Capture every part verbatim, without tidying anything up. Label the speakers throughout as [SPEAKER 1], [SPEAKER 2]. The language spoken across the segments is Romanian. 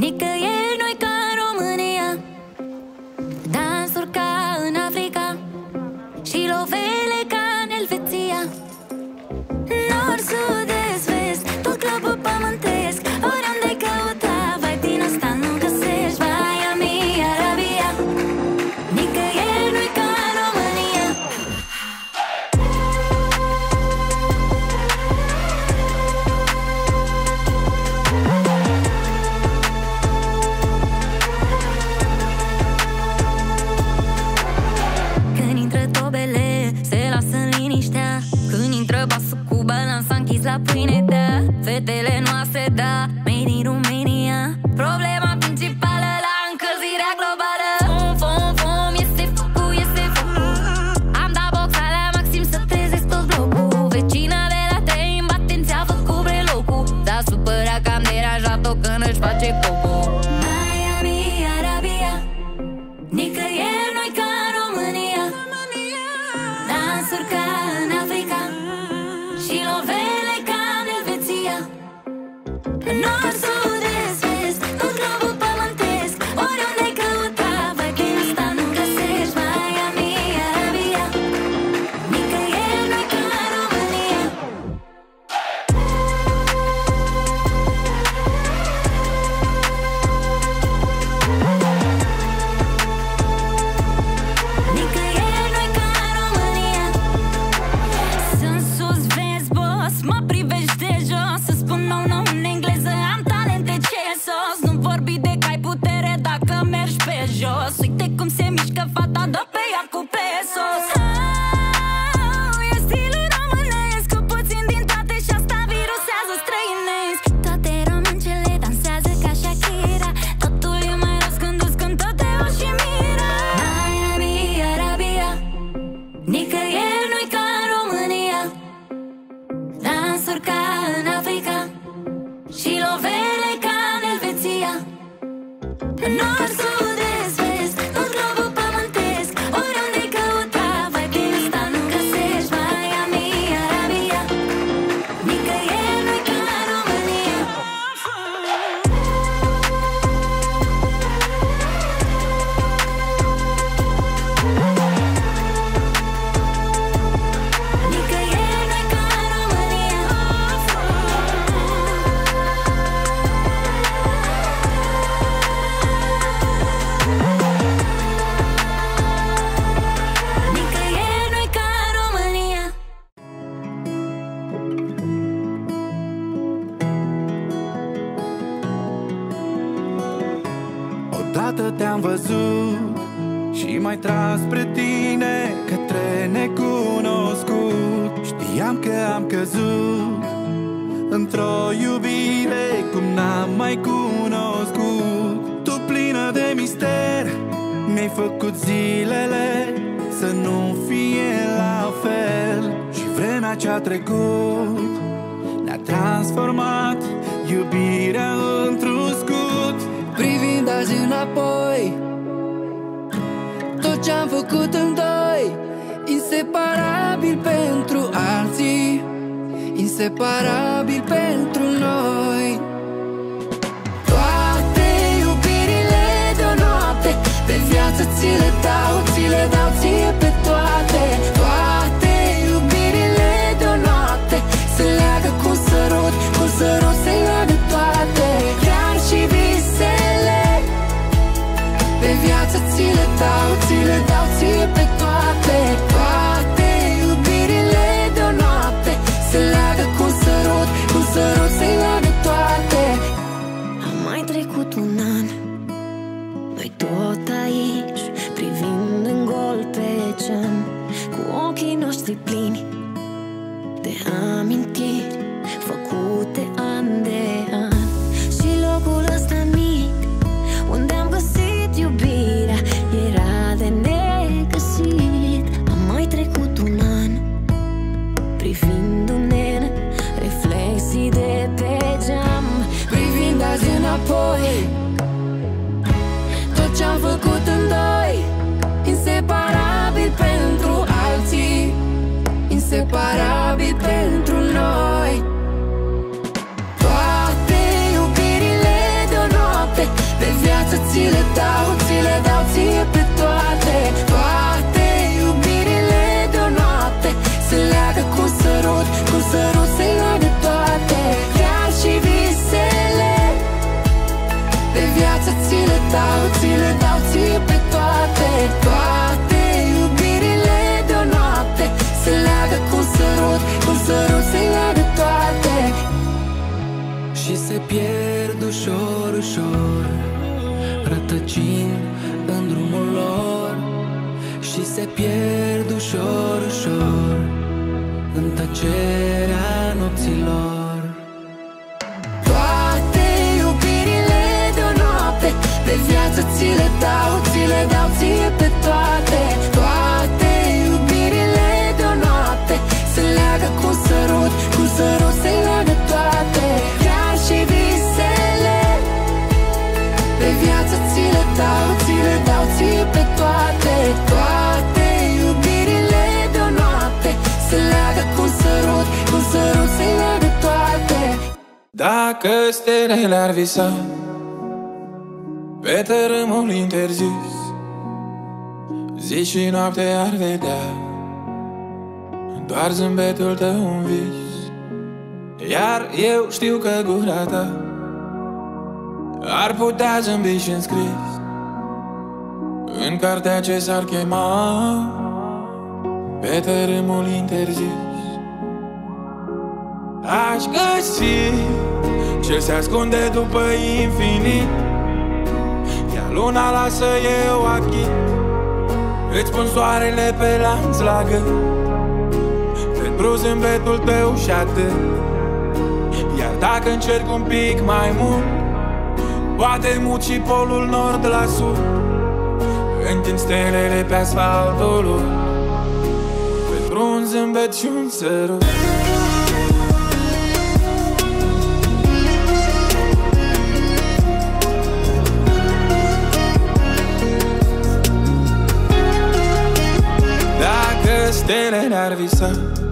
[SPEAKER 1] Nicăieri nu-i ca în România, dansuri ca în Africa și lovele ca în Elveția. Nord, sud, est, vest, tot globul pământesc. Oriunde-i căuta, vai din asta nu găsești. Vai, ami, Arabia, nicăieri nu-i ca în România. Când intră tobele, se lasă în liniștea. Când intră basul cu balanța închis la pâine, da. Fetele noastre, da, made in Romania. Problema principală la încălzirea globală. Fum, fum, fum, este focul, este focul. Am dat boxa la maxim să trezesc tot blocul. Vecina de la trei în batenți a făcut brelocul. S-a supărat că am deranjat-o când își face cocul. Miami, Arabia, nicăieri nu-i ca în România. Dansuri ca în Africa și lovele ca în Elveția. Nord, sud, est, vest, tot globul pământesc. Oriunde-i căuta, vai din asta nu găsești. Miami, Arabia, nicăieri nu-i ca în România. Nicăieri nu-i ca în România. Sunt sus, vezi, boss, mă privești de jos. Să spun nou, nou în engleză, am talente ce sos. Nu vorbi de că ai putere dacă mergi pe jos. Uite cum se mișcă fata, dă pe ea cu pesos. Oh, e stilul românesc, cu puțin din toate și asta virusează străinesc. Toate româncele dansează ca Shakira. Totul e mai rost când îți cântă Teo și Mira. Miami, Arabia, nicăieri nu-i ca în România. Dansuri ca în Africa și lovele ca în Elveția. Nord, sud, est, vest, tot globul pământesc. Oriunde-i căuta, vai din asta nu găsești. Miami, Arabia, nicăieri nu-i ca în România. Nicăieri nu-i ca în România. Nicăieri nu-i ca în România.
[SPEAKER 2] Odată te-am văzut și m-ai tras spre tine, către necunoscut. Știam că am căzut într-o iubire cum n-am mai cunoscut. Tu plină de mister, mi-ai făcut zilele să nu fie la fel. Și vremea ce-a trecut ne-a transformat iubirea într-un scut.
[SPEAKER 3] Privind azi înapoi, tot ce-am făcut în doi, inseparabil pentru alții, inseparabil pentru noi. Toate iubirile de-o noapte, pe viață ți le dau, ți le dau ție pe toate. Toate iubirile de-o noapte se leagă cu un sărut, cu un sărut se leagă toate. Chiar și visele, pe viață ți le dau, ți le dau ție pe toate. Toate iubirile de-o noapte se leagă cu un sărut, cu un sărut se leagă toate.
[SPEAKER 1] A mai trecut un an, noi tot aici, privind în gol pe geam, cu ochii noștri plini de amintiri făcute an de an. Și locul ăsta mic unde am găsit iubirea era de negăsit. A mai trecut un an, privindu-ne în reflexii de pe geam.
[SPEAKER 3] Privind azi înapoi, tot ce-am făcut în doi, inseparabil pentru alții, inseparabil pentru noi. Toate iubirile de-o noapte ți le dau, ți le dau ție pe toate. Toate iubirile de o noapte se leagă cu un sărut, cu un sărut se leagă toate. Chiar și visele de viață ți le dau, ți le dau ție pe toate. Toate iubirile de o noapte se leagă cu un sărut, cu un sărut se leagă toate.
[SPEAKER 2] Și se pierd ușor, ușor, rătăcind în drumul lor. Și se pierd ușor, ușor în tăcerea nopților.
[SPEAKER 3] Toate iubirile de o noapte de viață ți le dau, ți le dau ție pe toate. Toate iubirile de o noapte se leagă cu un sărut, cu un sărut se leagă toate. Chiar și visele de viață ți le dau, ți le dau ție pe toate. Toate iubirile de o noapte se leagă cu un sărut, cu un sărut se leagă toate.
[SPEAKER 2] Dacă stelele ar visa pe tărâmul interzis, zi și noapte ar vedea doar zâmbetul tău un vis. Iar eu știu că gura ta ar putea zâmbi și înscris în cartea ce s-ar chema pe tărâmul interzis. Aș găsi ce se ascunde după infinit, iar luna lasă eu achit. Îți pun soarele pe lanț la gât, pentru zâmbetul tău și atât. Iar dacă încerc un pic mai mult, poate mut și polul nord la sud. Întind stelele pe asfaltul lui, pentru un zâmbet și un sărut. Dacă stelele ar visa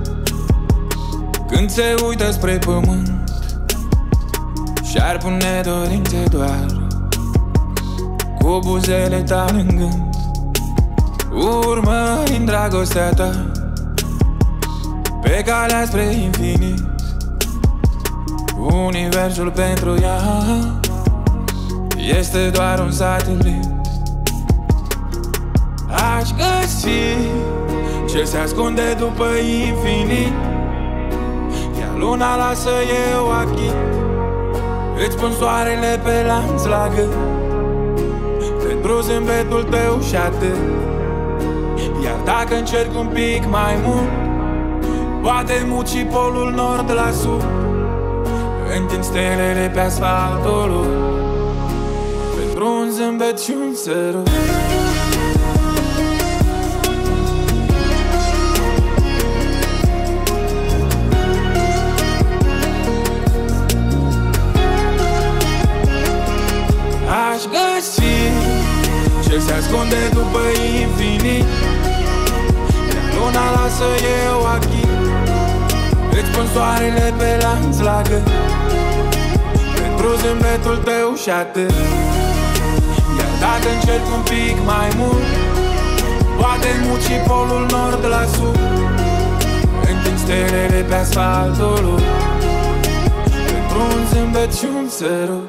[SPEAKER 2] când se uită spre pământ și-ar pune dorințe doar cu buzele tale în gând, urmărind dragostea ta pe calea spre infinit, universul pentru ea este doar un satelit. Aș găsi ce se ascunde după infinit, iar luna lasă eu achit. Îți pun soarele pe lanț la gât, pentru zâmbetul tău și atât. Iar dacă încerc un pic mai mult, poate mut și polul nord la sud. Întind stelele pe asfaltul lui, pentru un zâmbet și un sărut. Aș găsi ce se ascunde după infinit, iar luna lasă eu achit. Îți pun soarele pe lanț la gât, pentru zâmbetul tău și atât. Iar dacă încerc un pic mai mult, poate mut și polul nord la sud. Întind stelele pe asfaltul lui, pentru un zâmbet și un sărut.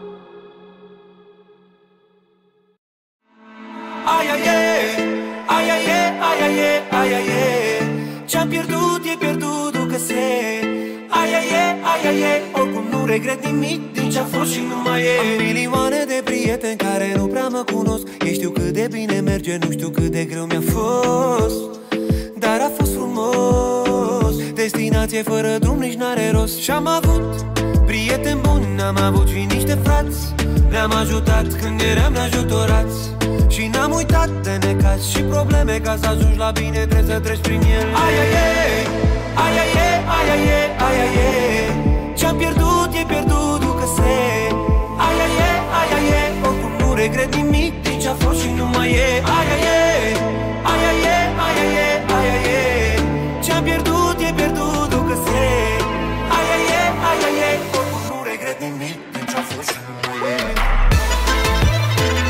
[SPEAKER 4] Ai, ai, ai, ai, ai, ai, ai, ai, ai, ai. Ce-am pierdut e pierdut, ducă se. Ai, ai, ai, ai, ai, oricum nu regret nimic din ce-a fost și nu mai e. Am milioane de prieteni care nu prea mă cunosc. Ei știu cât de bine merge, nu știu cât de greu mi-a fost. Dar a fost frumos, destinație fără drum nici n-are rost. Și-am avut prieteni buni, n-am avut și niște frați. Ne-am ajutat când eram neajutorați. Și n-am uitat de necaz și probleme, ca să ajungi la bine trebuie să treci prin ele. Ai, ai, ai, ai, ai, ai, ai, ai, ai, ai. Ce-am pierdut e pierdut, ducă-se. Ai, ai, ai, ai, ai, oricum nu regret nimic din ce-a fost și nu mai e. Ai, ai, ai, ai, ai, ai, ai, ai, ai, ai. Ce-am pierdut e pierdut, ducă-se. Ai, ai, ai, ai, ai, oricum nu regret nimic din ce-a fost și nu mai e.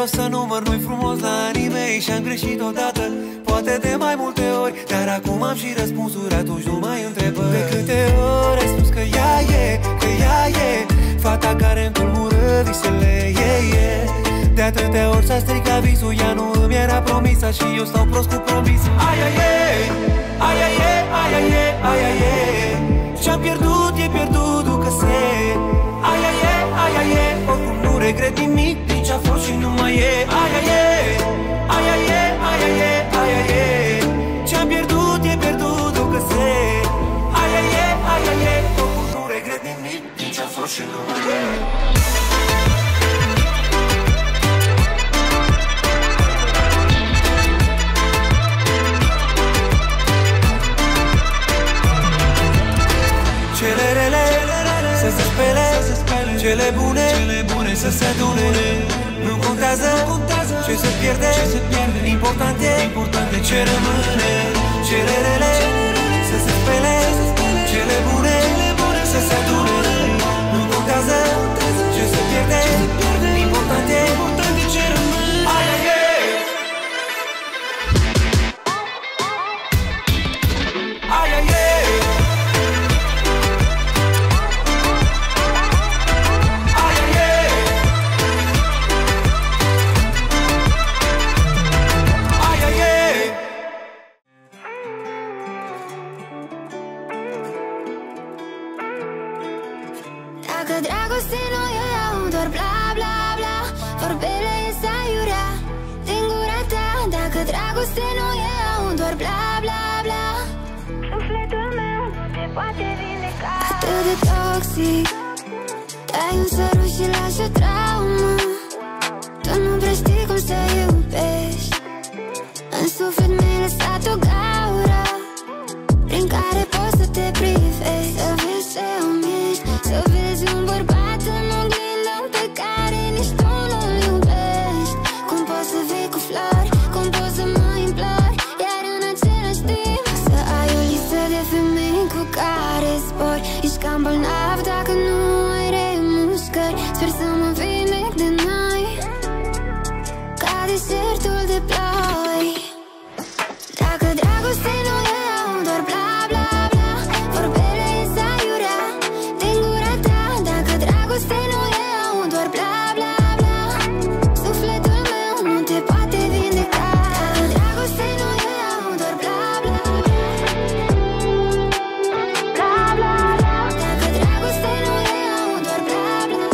[SPEAKER 4] o să număr, nu-i frumos la anii mei. Și-am greșit odată, poate de mai multe ori, dar acum am și răspunsuri, atunci nu mai întrebări. De câte ori ai spus că ea e, că ea e fata care îmi tulbură visele, yeah, yeah. De atâtea ori s-a stricat visul, ea nu îmi era promisă și eu stau prost cu promisul. Ai, ai, ai, ai, ai, ai, ai, ai, ai, ai. Ce-am pierdut, e pierdut, ducă se. Ai, ai, ai, ai, ai, oricum nu regret nimic din ce-a fost și nu mai e. Ai, ai, ai, ai, ai, ai, ai, ai, ai, ai. Ce-am pierdut, e pierdut, ducă se. Ai, ai, ai, ai, ai, oricum nu regret nimic din ce-a fost și nu mai e. Cele rele să se spele, cele bune să se adune. Nu contează ce se pierde, important e ce rămâne. Cele rele să se spele, cele bune să se adune. Nu contează ce se pierde, important e ce rămâne. Ai, ai, ai, ai, ai.
[SPEAKER 1] Dacă dragoste nu e doar bla bla bla, vorbele ies aiurea din gura ta. Dacă dragoste nu e doar bla bla bla, sufletul meu te poate vindeca. Atât de toxic, dai un sărut și lași o traumă. Tu nu prea știi cum să iubești, în suflet mi-ai lăsat o gaură prin care poți să te privești. Să vezi ce îmi ești, să vezi un bărbat în oglindă pe care nici tu nu-l iubești. Cum poți să vii cu flori, cum poți să mă implori, iar în același timp să ai o listă de femei cu care zbori. Ești cam bolnav dacă nu ai remușcări. Sper să mă vindec de noi, ca desertul de ploi. Dacă dragoste nu e doar bla bla bla, vorbele ies aiurea din gura ta. Dacă dragoste nu e doar bla bla bla, sufletul meu nu te poate vindeca. Dacă dragoste nu e doar bla bla bla, bla bla bla. Dacă dragoste nu e doar bla bla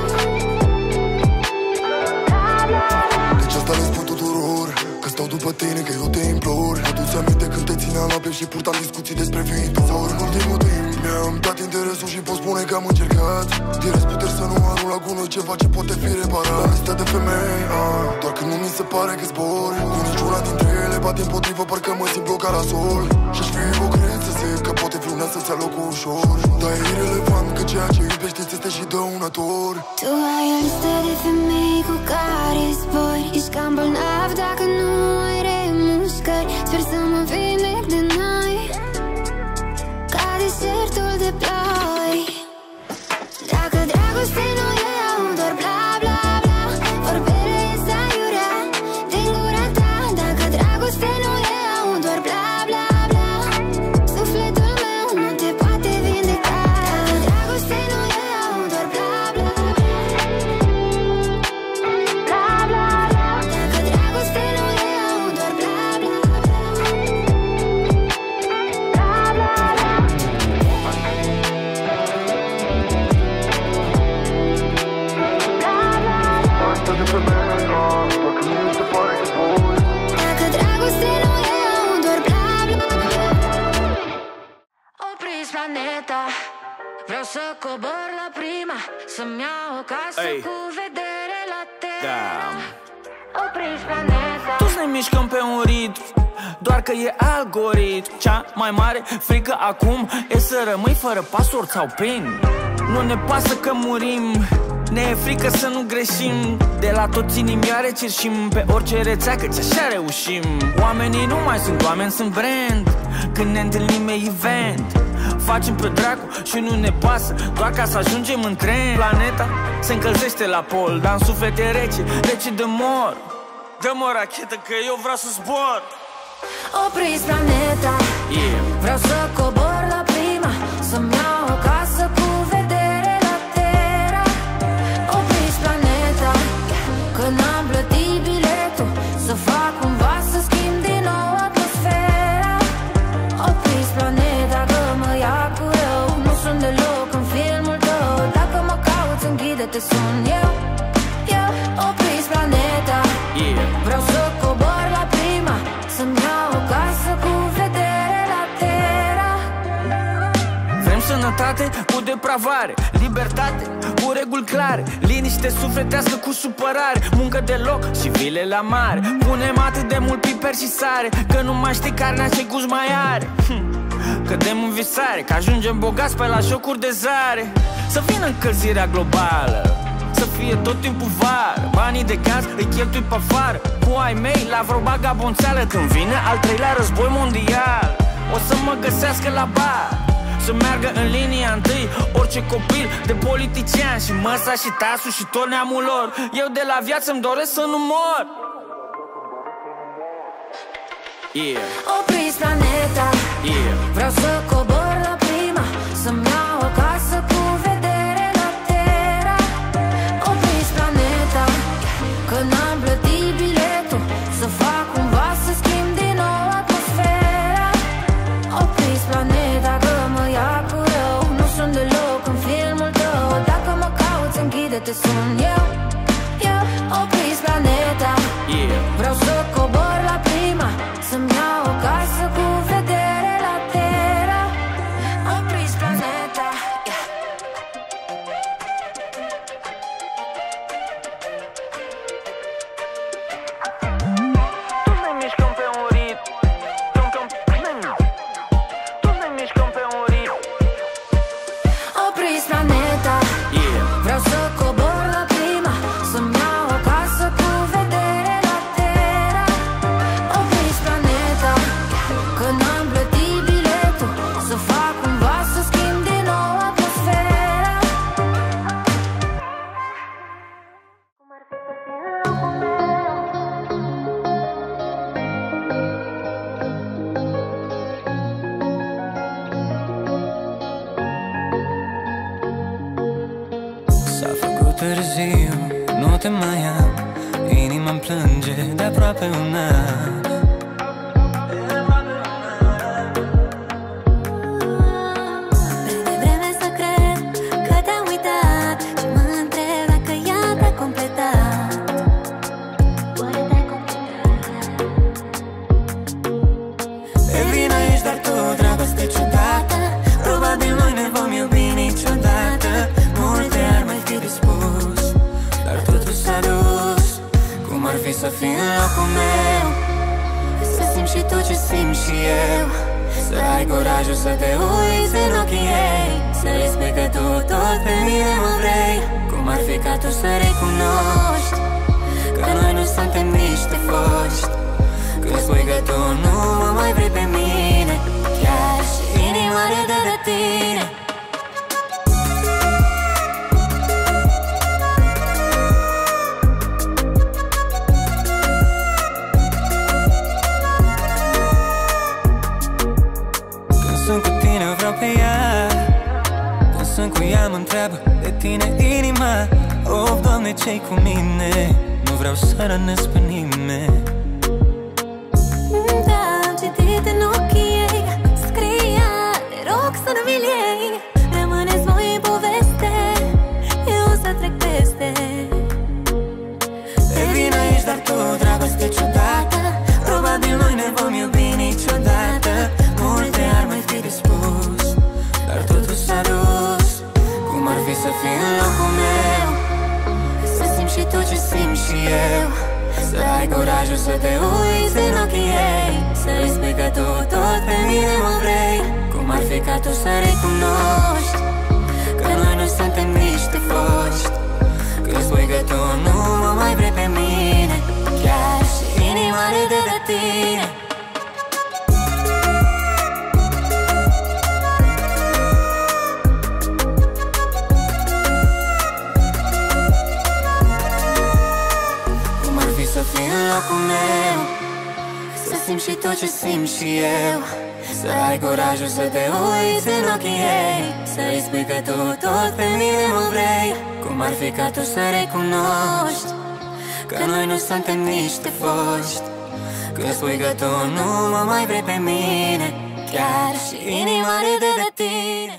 [SPEAKER 1] bla, bla bla bla.
[SPEAKER 5] Deci asta le spun tuturor, că stau după tine, că eu te implor. Adu-ți aminte când te țineam la plec și purtam discuții despre viitor. Sau în ultimul timp mi-am dat interesul și pot spune că am încercat din răsputeri să nu arunc la gunoi ceva ce poate fi reparat. La lista de femei, ah, doar când nu mi se pare că zbor, cu niciuna dintre ele bat împotrivă, parcă mă simt blocat la sol. Și-aș fi ipocret să zic că poate vreuna să-ți ia locul ușor, dar e irelevant că ceea ce iubești ți este și dăunător.
[SPEAKER 1] Tu ai o listă de femei cu care zbori, ești cam bolnav dacă nu ai remușcări. Sper să mă vindec de noi, ca desertul de ploi. Dacă dragoste nu e doar bla bla bla, vorbele ies aiurea din gura ta. Dacă dragoste nu e doar bla bla bla, sufletul meu nu te poate vindeca. Dacă dragoste nu e doar bla bla bla, bla bla bla. Dacă dragoste nu e doar bla bla bla, bla bla bla. Dacă dragoste nu e doar bla bla bla.
[SPEAKER 3] Opriți planeta, vreau să cobor la prima, să-mi iau o casă
[SPEAKER 6] Ei.
[SPEAKER 3] cu vedere la terra.
[SPEAKER 6] Da.
[SPEAKER 3] Opriți planeta.
[SPEAKER 6] Toți ne mișcăm pe un ritm, doar că e algoritm. Cea mai mare frică acum e să rămâi fără password sau pin. Nu ne pasă că murim, ne e frică să nu greșim. De la toți inimioare cerșim pe orice rețea, căci așa reușim. Oamenii nu mai sunt oameni, sunt brand. Când ne întâlnim e event, facem pe dracu și nu ne pasă, doar ca să ajungem în tren. Planeta se încălzește la pol, dar în suflet e rece, rece de mor. Dă-mă o rachetă că eu vreau să zbor.
[SPEAKER 3] Opriți planeta,
[SPEAKER 6] yeah.
[SPEAKER 3] Vreau să cobor la prima, să-mi iau o casă cu vedere la Terra. Opriți planeta, că n-am plătit biletul, să fac cumva să schimb din nou atmosfera. Opriți planeta, că mă ia cu rău, nu sunt deloc în filmul tău. Dacă mă cauți, închide-te, sun eu, eu. Opriți planeta,
[SPEAKER 6] yeah.
[SPEAKER 3] Vreau să cobor la prima, să-mi iau o casă cu vedere la Terra.
[SPEAKER 6] Vrem sănătate cu depravare, libertate cu reguli clare, liniște sufletească cu supărare, muncă de loc și vile la mare. Punem atât de mult piper și sare, că nu mai știi carnea ce gust mai are. hm. Cădem în visare, că ajungem bogați pe la jocuri de zare. Să vină încălzirea globală, să fie tot timpul vară, banii de gaz îi cheltui pe afară, cu ai mei la vreo bagabonțeală. Când vine al treilea război mondial, o să mă găsească la bar, să meargă în linia întâi orice copil de politician, și măsa și tasul și tot neamul lor. Eu de la viață îmi doresc să nu mor. Yeah.
[SPEAKER 3] Opriți planeta,
[SPEAKER 6] Yeah.
[SPEAKER 3] Vreau să cobor la prima, să-mi iau o casă cu vedere la Terra. Opriți planeta, că n-am plătit biletul, să fac cumva să schimb din nou atmosfera. Opriți planeta, că mă ia cu rău, nu sunt deloc în filmul tău. Dacă mă cauți, închide-te, sun eu, eu. Opriți planeta,
[SPEAKER 6] Yeah.
[SPEAKER 3] Vreau să cobor la prima, să-mi iau o casă cu vedere la Terra. Opriți planeta, yeah.
[SPEAKER 6] Toți ne mișcăm pe un ritm, toți ne mișcăm pe un ritm.
[SPEAKER 3] Opriți planeta,
[SPEAKER 6] Yeah.
[SPEAKER 3] Vreau să cobor la prima, să-mi iau o casă cu vedere la Terra. Opriți planeta, că n-am plătit biletul, să fac cumva să schimb din nou atmosfera. Cum ar fi să fii în locul meu?
[SPEAKER 7] S-a făcut târziu, nu te mai am, inima-mi plânge de aproape un an.
[SPEAKER 1] De vreme să cred că te-am uitat și mă întreb dacă ea te-a completat. Oare te-ai completat?
[SPEAKER 7] Pe vină ești doar tu, dragoste ciudată, probabil noi ne vom iubi niciodată. Multe ar mai fi de spus, dar totul s-a dus. Cum ar fi să fii în locul meu, să simți și tu ce simt și eu, să ai curajul să te uiți în ochii ei, să-i spui că tu tot pe mine mă vrei. Cum ar fi ca tu să recunoști că noi nu suntem niște foști, când spui că tu nu mă mai vrei pe mine, chiar și inima râde de tine. Când sunt cu tine vreau pe ea, când sunt cu ea mă întreabă de tine inima. Oh, Doamne, ce-i cu mine? Nu vreau să rănesc pe nimeni.
[SPEAKER 1] Da, am citit în ochii ei, scria, te rog să nu mi-l iei. Rămâneți voi în poveste, eu să trec peste.
[SPEAKER 7] Pe vină ești doar tu, dragoste ciudată, probabil noi ne vom iubi niciodată. Multe ar mai fi de spus, dar totul s-a dus. Cum ar fi să fii în locul meu, să simți și tu ce simt și eu, să ai curajul să te uiți în ochii ei, să-i spui că tu tot pe mine mă vrei. Cum ar fi ca tu să recunoști că noi nu suntem niște foști, când spui că tu nu mă mai vrei pe mine, chiar și inima râde de tine. locul meu, să simți și tot ce simt și eu, să ai curajul să te uiți în ochii ei, să-i spui că tu tot pe mine mă vrei. Cum ar fi ca tu să recunoști că noi nu suntem niște foști, că spui că tu nu mă mai vrei pe mine, chiar și inima râde de tine.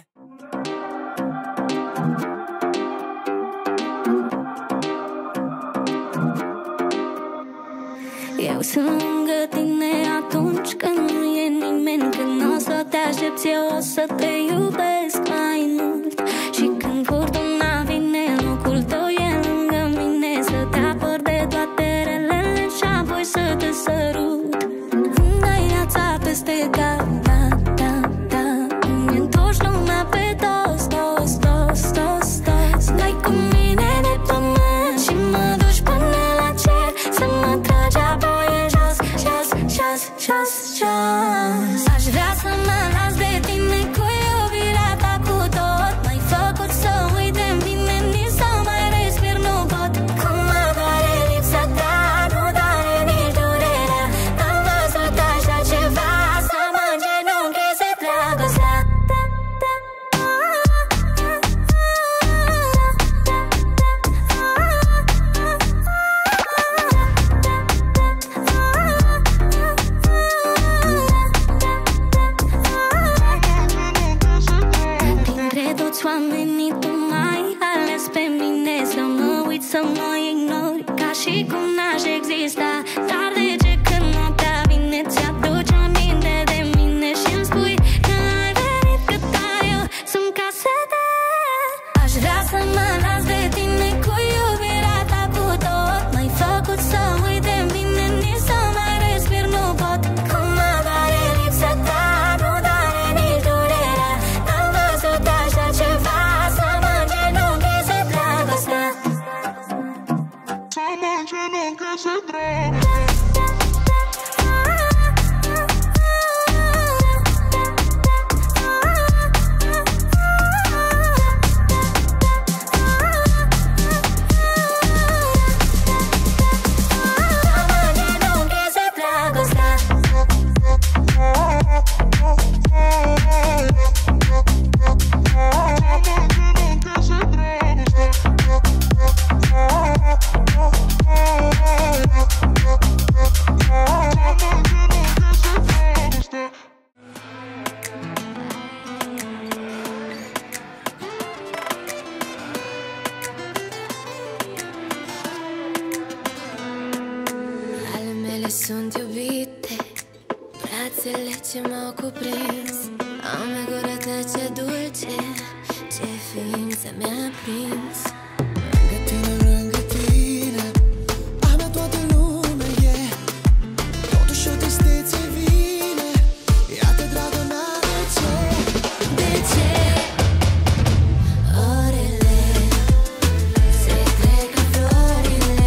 [SPEAKER 1] Eu sunt lângă tine atunci când nu e nimeni, când o să te aștepți eu o să te iubesc mai mult. Și când furtuna vine, locul tău e lângă mine, să te apăr de toate relele și apoi să te sărut. Când dai viața peste cap, da, da, da, îmi întorci lumea pe dos, dos, dos, dos, dos. Dai cu mine de pământ și mă duci până la cer, să mă tragi apoi în jos, jos, jos, jos, jos. Aș vrea să mă las de tine cu iubirea ta cu tot, m-ai făcut să uit de mine, nici să mai respir nu pot. Cum mă doare lipsa ta, nu doare nici durerea, n-am văzut așa ceva, să mă îngenuncheze dragostea. Oamenii tu m-ai ales pe mine, să mă uit, să mă ignori, ca și cum n-aș exista. Dar de ce când noaptea vine ți-aduci aminte de mine și-mi spui că ai venit cât ai eu sunt ca să te... Aș vrea să mă las de tine cu iubirea ta cu tot, m-ai făcut să uit de mine, nici să mai respir nu pot. Cum mă doare lipsa ta, nu doare nici durerea, n-am văzut așa ceva, să mă îngenuncheze dragostea. Să mă îngenuncheze dragostea. Sunt iubite brațele ce m-au cuprins, am gura ta ce dulce, ce ființă mi-a prins.
[SPEAKER 8] Lângă tine, lângă tine, a mea toată lumea e, totuși o tristețe vine, iată dragă mea, de ce?
[SPEAKER 1] De ce? Orele se trec ca florile,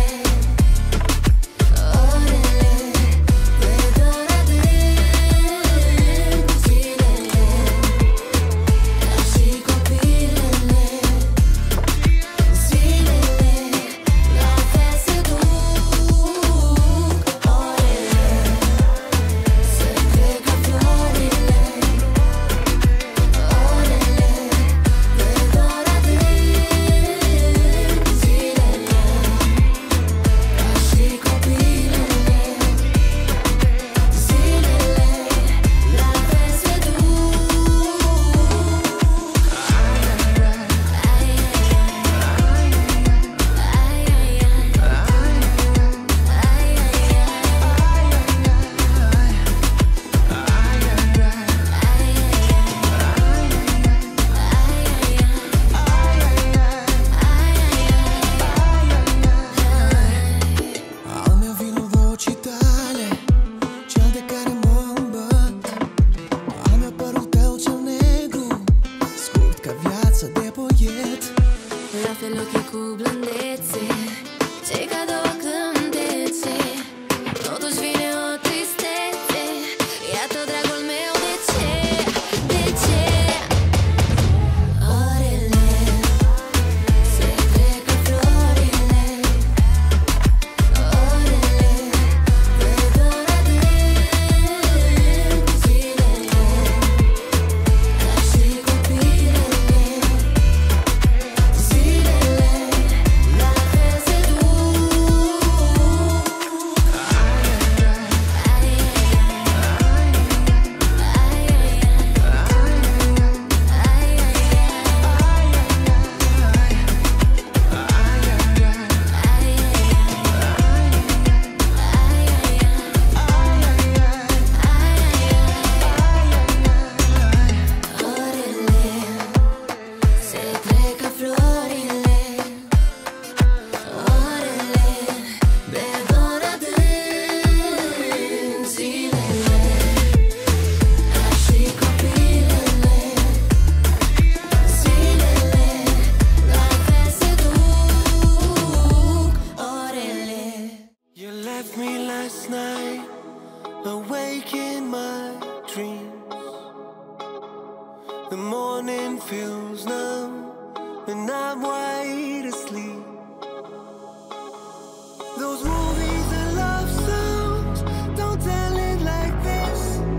[SPEAKER 8] those movies and love songs don't tell it like this.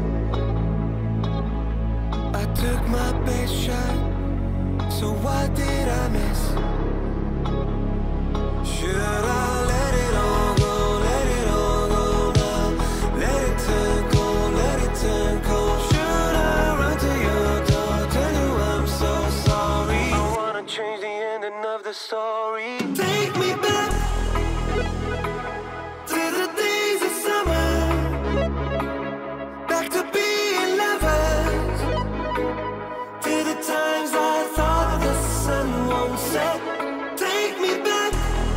[SPEAKER 8] I took my best shot, so what did I miss? Should I let it all go, let it all go now? Let it turn cold, let it turn cold. Should I run to your door, tell you I'm so sorry? I wanna change the ending of the story. Take me back to the days of summer, back to being lovers, to the times I thought the sun won't set. Take me back,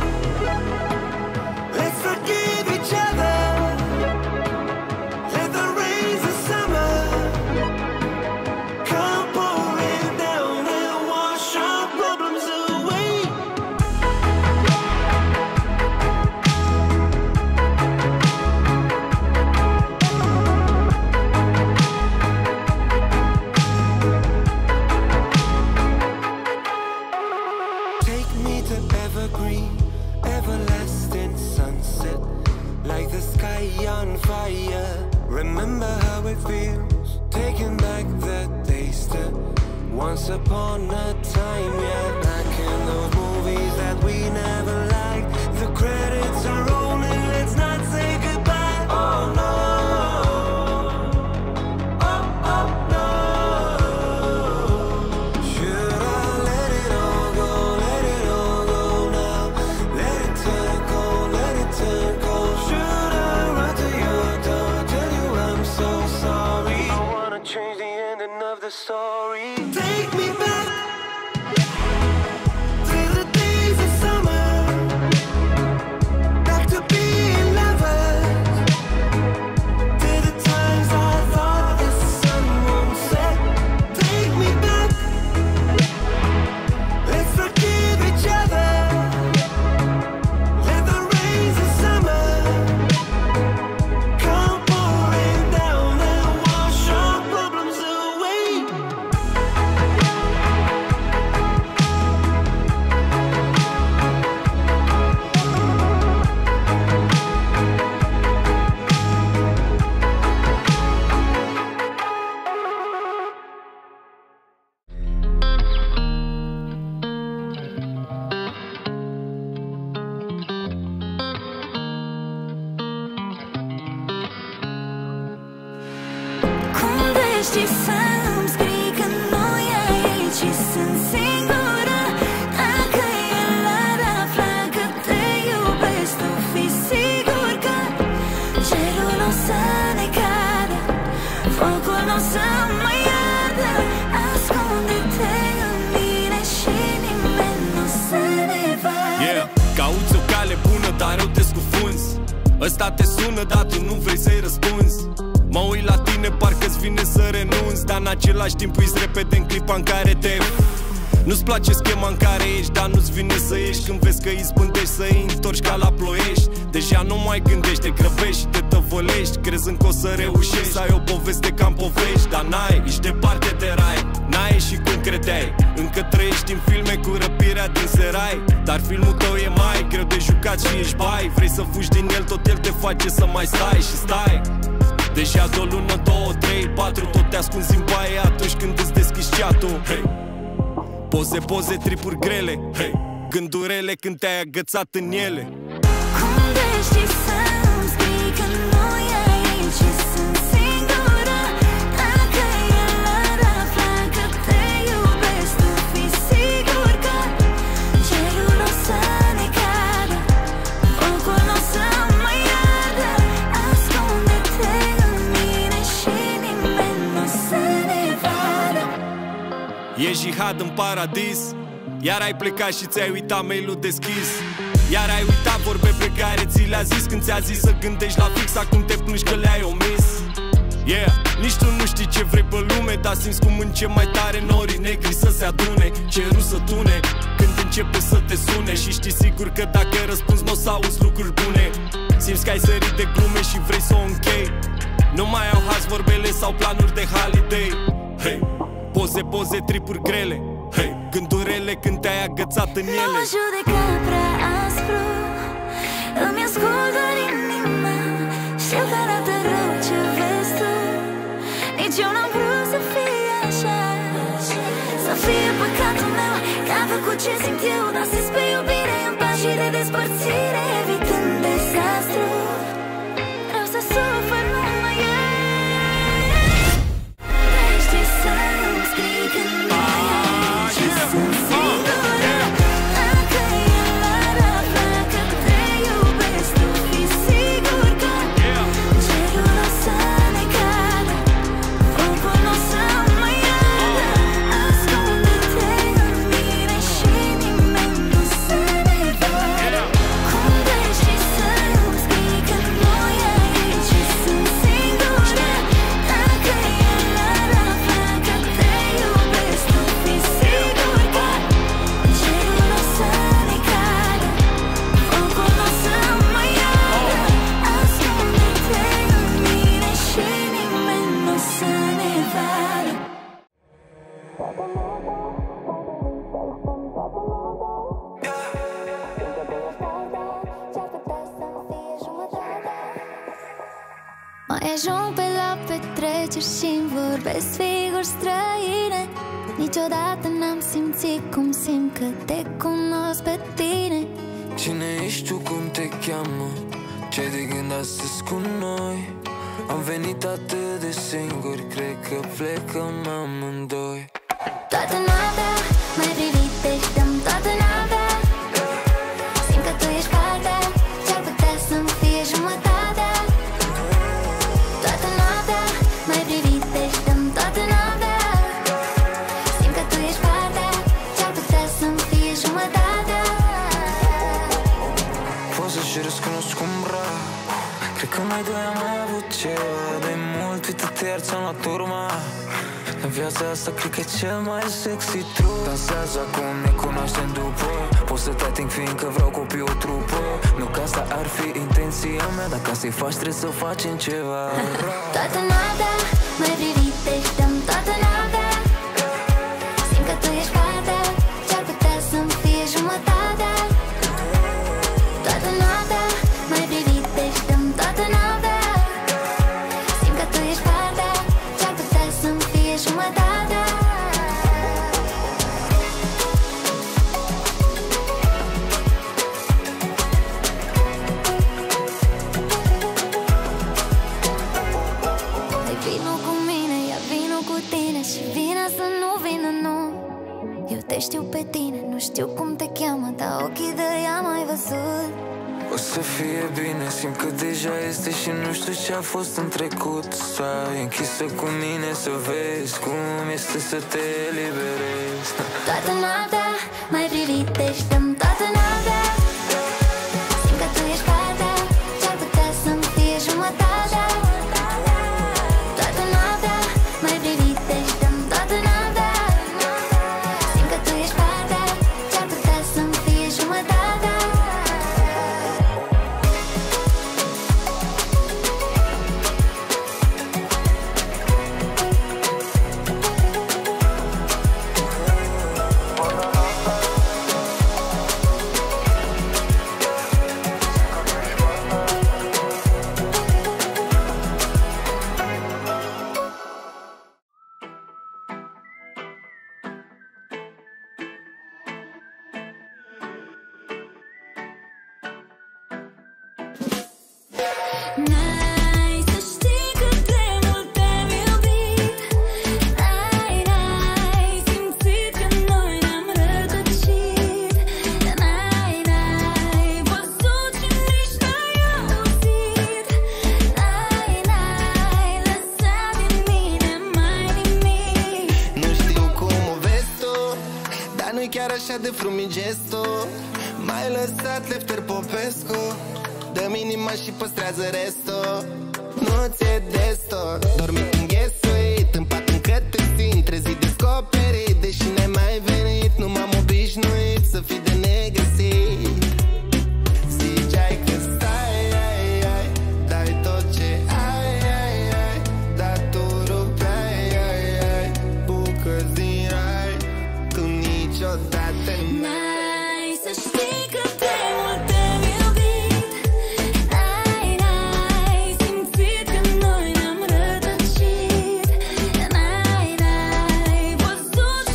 [SPEAKER 8] let's forgive each other. Let the rains of summer come pouring down and wash our problems away. Take me to evergreen, everlasting sunset, like the sky on fire. Remember how it feels, taking back the taste of once upon a time. Yeah, back in those movies that we never liked. The credits are rolling, let's not say goodbye. Oh no, oh oh no. Should I let it all go, let it all go now? Let it turn cold, let it turn cold. Should I run to your door, tell you I'm so sorry? I wanna change the ending of the story. Take me back to the days of summer, back to being lovers, to the times I thought the sun won't set. Take me back, let's forgive each other. Let the rains of summer come pouring down and wash our problems away.
[SPEAKER 1] Cum de știi să-mi scrii că nu e aici și sunt singură? Dacă el ar afla că te iubesc, tu fii sigur că cerul o să ne cadă, focul o să mă iardă. Ascunde-te în mine și nimeni nu o să ne vadă.
[SPEAKER 2] Yeah, cauți o cale bună, dar eu te scufunzi. Ăsta te sună, dar tu nu vrei să-i răspunzi. Mă uit la tine, parcă-ți vine să renunți, dar în același timp uiți repede în clipa în care te... Nu-ți place schema în care ești, dar nu-ți vine să ieși când vezi că izbândești să-i întorci ca la Ploiești. Deja nu mai gândești, te grăbești și te tăvălești, crezând că o să reușești să ai o poveste ca în povești. Dar n-ai, ești departe de rai, n-ai ieșit cum credeai. Încă trăiești în filme cu răpirea din serai, dar filmul tău e mai greu de jucat și ești bai. Vrei să fugi din el, tot el te face să mai stai și stai. Deja de o lună, două, trei, patru, tot te ascunzi în baie atunci când îți deschizi chat-ul. Hey. Poze, poze, tripuri grele, hey. Gândurele când te-ai agățat în ele.
[SPEAKER 1] Cum de știi să-mi scrii că nu e aici și sunt singură? Dacă el ar afla că te iubesc, tu fii sigur că cerul o să ne cadă, focul o să mă iardă. Ascunde-te în mine și nimeni nu o să ne vadă.
[SPEAKER 2] E jihad în paradis, iar ai plecat și ți-ai uitat mail-ul deschis. Iar ai uitat vorbe pe care ți le-a zis când ți-a zis să gândești la fix, acum te plângi că le-ai omis. Yeah, nici tu nu știi ce vrei pe lume, dar simți cum încep mai tare norii negri să se adune. Cerul să tune când începe să te sune și știi sigur că dacă răspunzi n-o să auzi lucruri bune. Simți că ai sărit de glume și vrei să o închei. Nu mai au haz vorbele sau planuri de holiday. Hey, poze, poze, tripuri grele, hey, gândurele când te-ai agățat în ele.
[SPEAKER 1] Nu mă judeca prea aspru, îmi ascult ce simt eu. Dansez pe iubire în plan și de despărțire, evitând dezastru. Vreau să sufăr numai eu. Știi să-mi scrii când mai ai ce sunt singură. Dacă el ar afla că te iubesc, tu fi sigur că cerul o să ne cadă, focul o să mă iadă. Ascunde-te în mine și nimeni nu să ne vadă. Cum vrei și să-mi scrii când noi aici și sunt singură. Dacă el ar afla că te iubesc, tu fi sigur că cerul o să ne cadă, focul o să mă iadă. Ascunde-te în mine și nimeni nu să ne vadă. Mai ajung pe la petreceri și-mi vorbesc figuri străine. Niciodată n-am simțit cum simt că te cunosc pe tine.
[SPEAKER 8] Cine ești tu, cum te cheamă? Ce-ai de gând astăzi cu noi? Am venit atât de singuri, cred că plecăm amândoi.
[SPEAKER 1] Toată noaptea mai privit, te știam toată noaptea. Simt că tu ești partea ce-ar putea să-mi fie jumătatea. Toată noaptea mai privit, te știam toată noaptea. Simt că tu ești partea ce-ar putea să-mi fie jumătatea.
[SPEAKER 8] Poți să-și răscunosc cum vreau. Cred că noi doi am mai avut ceva de mult, uite te iar ți-am luat urma. În viața asta cred că e cel mai sexy trup. Dansează acum, ne cunoaștem după. Pot să te ating fiindcă vreau copii o trupă. Nu că asta ar fi intenția mea, dacă să-i faci trebuie să facem ceva.
[SPEAKER 1] Toată noaptea mai privit, te știam toată noaptea. Simt că tu ești partea ce-ar putea să-mi fie jumătatea. Toată noaptea mai privit, te știam toată noaptea. Simt că tu ești partea ce-ar putea să-mi fie jumătatea. Hai vino cu mine, ia vino cu tine și vine să nu vină, nu. Eu te știu pe tine, nu știu cum te cheamă, dar ochii de ea mai văzut.
[SPEAKER 8] O să fie bine, simt că deja este și nu știu ce-a fost în trecut. Stai închisă cu mine să vezi cum este să te eliberezi.
[SPEAKER 1] Toată noaptea mai privit, te știam toată noaptea. Simt că tu ești partea ce-ar putea să-mi fie jumătatea. Toată noaptea mai privit, te știam toată noaptea. Simt că tu ești partea ce-ar putea să-mi fie jumătatea. N-ai să știi cât de mult te-am iubit. N-ai, n-ai simțit că noi ne-am rătăcit. N-ai, n-ai văzut și nici n-ai auzit. N-ai, n-ai lăsat din mine mai nimic.
[SPEAKER 9] Nu știu cum o vezi tu, dar nu-i chiar așa de frumos gestul. M-ai lăsat Lefter Popescu, dă-mi inima și păstrează restul. Nu ți-e destul, dormi înghesuit în pat încă te simt trezit descoperit. Deși n-ai mai venit, nu m-am obișnuit să fii de negăsit. Ziceai că stai, ai, ai, dai tot ce ai, ai, ai, dar tu rupeai, ai, ai, bucăți din rai, tu niciodată
[SPEAKER 1] n-ai să știi cât de mult te-am iubit. N-ai, n-ai simțit că noi ne-am rătăcit. N-ai, n-ai văzut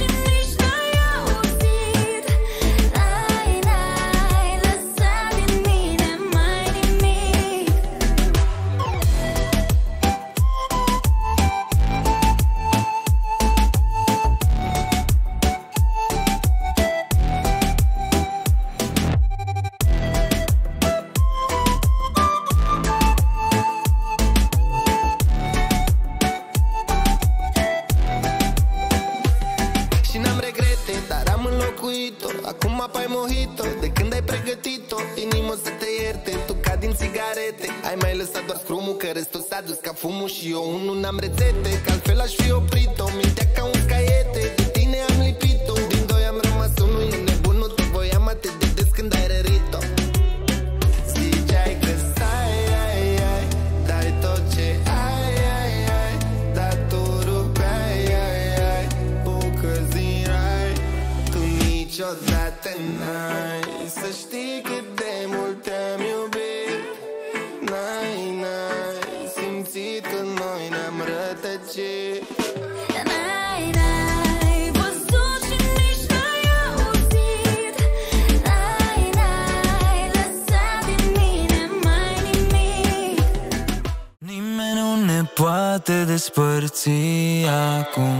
[SPEAKER 9] lăsat doar scrumul, că restul s-a dus ca fumul. Și eu unul n-am rețete, că altfel aș fi oprit-o. Mintea ca un caiete, de tine am lipit-o. Din doi am rămas unul, e nebun, nu te voiam atât de des când ai rărit-o. Ziceai că stai, ai, ai, dai tot ce ai, ai, ai, dar tu rupeai, ai, ai, bucăți din rai. Tu niciodată n-ai să știi cât de mult te-am iubit. N-ai, n-ai simțit că noi ne-am rătăcit.
[SPEAKER 1] N-ai, n-ai văzut și nici n-ai auzit. N-ai, n-ai lăsat din mine mai nimic.
[SPEAKER 6] Nimeni nu ne poate despărți acum.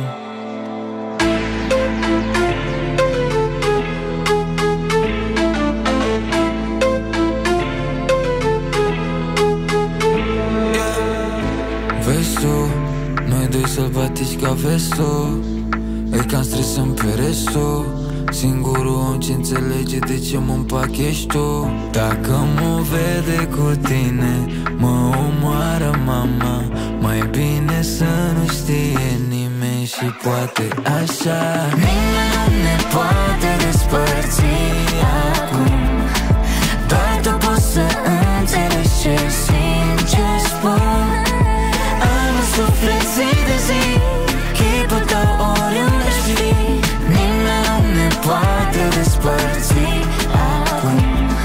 [SPEAKER 6] Vezi tu, noi doi sălbatici ca vestul. E cam stresăm pe restul. Singurul om ce înțelege de ce mă împachești tu. Dacă mă vede cu tine, mă omoară mama. Mai bine să nu știe nimeni și poate așa. Nimeni nu ne poate despărți acum. Doar tu poți să înțelegi ce simt, ce spun. Am în suflet zi de zi, chipul tău oriunde aș fi. Nimeni nu ne poate despărți acum.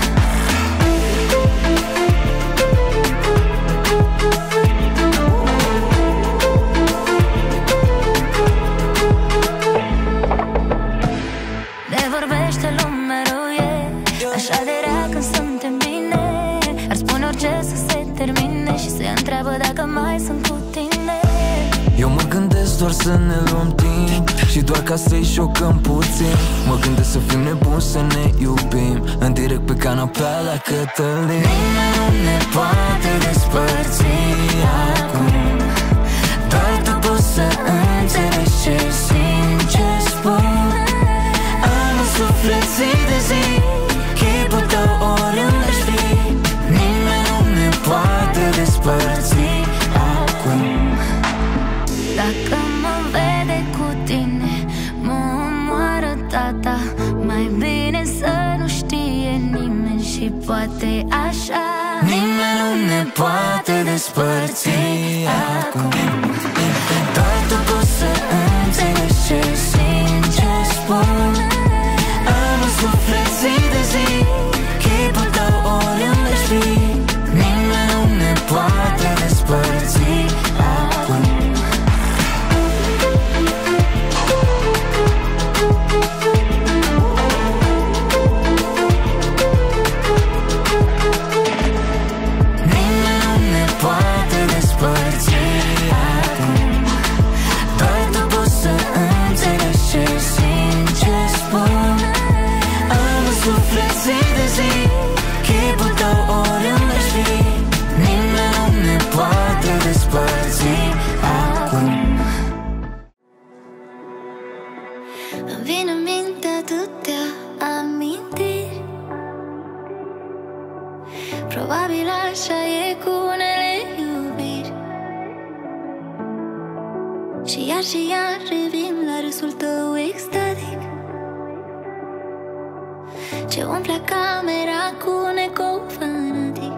[SPEAKER 1] Ne vorbește lumea ruie, așa de rea când suntem bine. Ar spune orice să se termine și se întreabă dacă mai sunt cu tine.
[SPEAKER 6] Eu mă gândesc doar să ne luăm timp și doar ca să-i șocăm puțin. Mă gândesc să fim nebuni, să ne iubim în direct pe canapea la Cătălin.
[SPEAKER 1] Nimeni nu ne poate despărți acum.
[SPEAKER 6] Doar tu poți să înțelegi ce simt, ce spun.
[SPEAKER 1] Am în suflet zi de zi,
[SPEAKER 6] Chipul tău oriunde aș fi. Nimeni nu ne poate despărți acum.
[SPEAKER 1] dacă mă vede cu tine, mă omoară tata. Mai bine să nu știe nimeni și poate așa.
[SPEAKER 6] Nimeni nu ne poate despărți acum. Doar tu poți să înțelegi ce simt, ce spun. Am în suflet zi de zi, chipul tău oriunde aș fi. Nimeni nu ne poate despărți acum. Nimeni nu ne poate despărți acum. Doar tu poți să înțelegi ce simt, ce spun. Am în suflet zi de zi, chipul tău oriunde aș fi. Nimeni nu ne poate despărți acum.
[SPEAKER 1] Îmi vin în minte atâtea amintiri. Probabil așa e cu unele iubiri. Și iar și iar revin la râsul tău extatic, ce umple camera cu un ecou fanatic.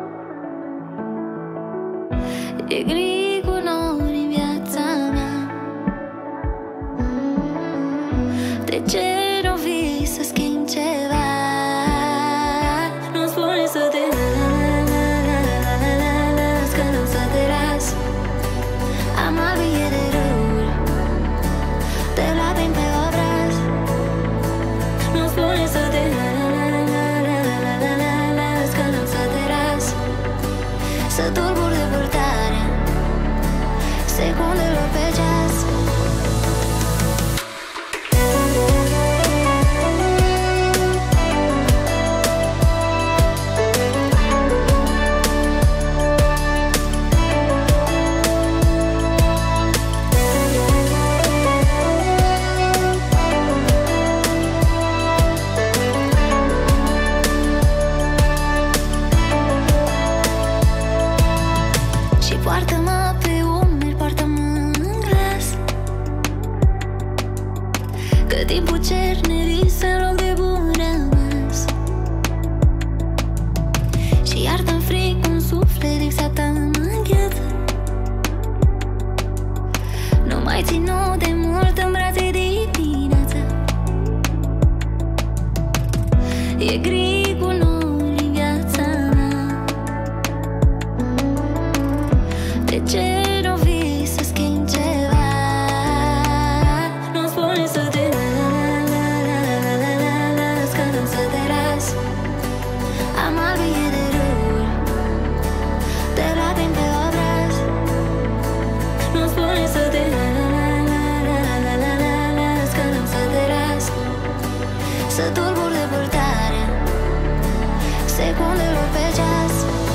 [SPEAKER 1] E gri cu nori în viața mea. De ce nu vii să schimbi ceva? Nu-mi spune să te las, că nu să te las. Am albie de râuri, te lapin pe obraz. Nu-mi spune să te las, că nu să te las. Să tulbur de purtare, Și iartă-mi fric un suflet, lipsa ta mă îngheață. Nu mai ținu de mult în brațe dimineața. E gri cu nori în viața mea. De ce nu vii să schimbi ceva? Nu-mi spune să te las, că nu să te las. Am albie de râuri, de lacrimi pe obraz. Nu-mi spune să te las, că nu să te las. Să tulbur depărtarea secundelor pe ceas.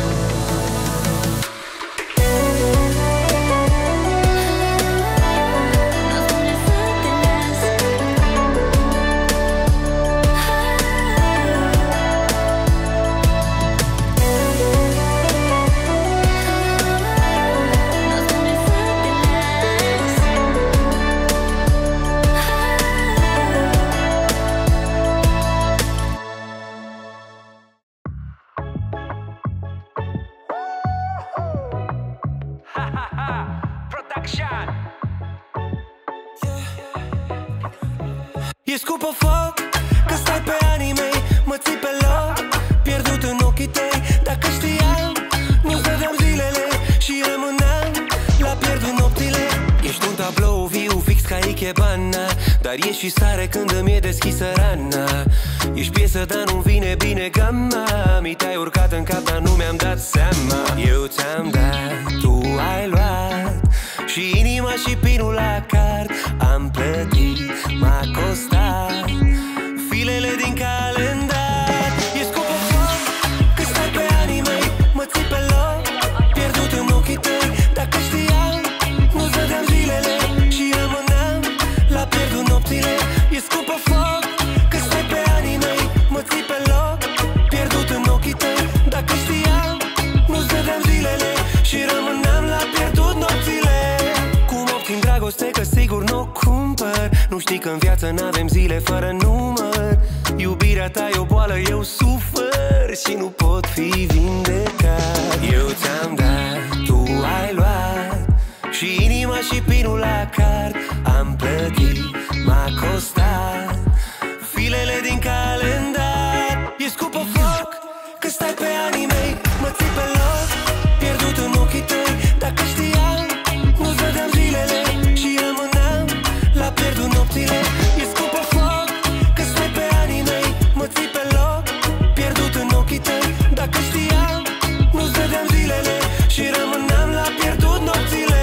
[SPEAKER 4] E scupă foc, că stai pe anii mei, mă ții pe loc, pierdut în ochii tăi. Dacă știam, nu-ți dădeam zilele și rămâneam la pierdut nopțile. Ești un tablou viu, fix ca Ikebana, dar ești și sare când îmi e deschisă rana. Ești piesă, dar nu vine bine gama. Mi te-ai urcat în cap, dar nu mi-am dat seama. Eu ți-am dat, tu ai luat, și inima și pinul la card. Am plătit, m-a costat filele din calendar. E scupă foc, că stai pe anii mei, mă ții pe loc, pierdut în ochii tăi. Dacă știam, nu-ți dădeam zilele și rămâneam la pierdut nopțile. E scupă foc, că stai pe anii mei, mă ții pe loc, pierdut în ochii tăi. Dacă știam, nu-ți dădeam zilele și rămâneam la pierdut nopțile. Cum obțin dragoste, că sigur n-o cumpăr. Nu știi că în viață n-avem zile fără număr. Iubirea ta e o boală, eu sufăr și nu pot fi vindecat. Eu ți-am dat, tu ai luat, și inima și pinul la card. Am plătit, m-a costat filele din calendar. E scupă foc, că stai pe anii mei, mă ții pe loc, pierdut în ochii tăi. Dacă știam, nu-ți dădeam zilele și rămâneam la pierdut nopțile. E scupă foc, că stai pe anii mei, mă ții pe loc, pierdut în ochii tăi. Dacă știam, nu-ți dădeam zilele și rămâneam la pierdut nopțile.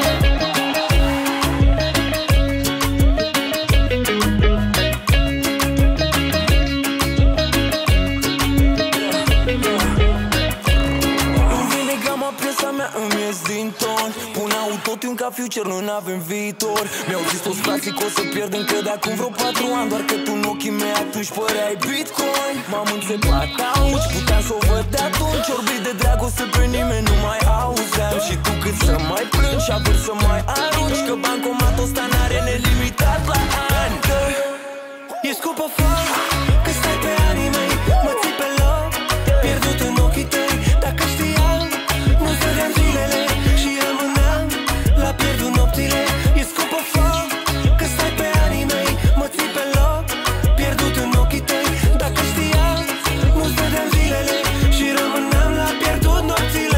[SPEAKER 4] Ca future, noi n-avem viitor. Mi-au zis toți frații că o să pierdem, că de acum vreo patru ani. Doar că tu în ochii mei atunci păreai Bitcoin. M-am înțepat auzi, puteam să o văd de atunci. Orbit de dragoste pe nimeni nu mai auzeam. Și tu cât să mai plângi și având să mai arunci, că bancomatul ăsta n-are nelimitat la ani. E scupă foc, că stai pe anii mei, mă ții pe loc, pierdut în ochii tăi. Dacă știam, nu-ți dădeam zilele și rămâneam la pierdut nopțile. E scupă foc, că stai pe anii mei, mă ții pe loc, pierdut în ochii tăi. Dacă știam, nu-ți dădeam zilele și rămâneam la pierdut nopțile.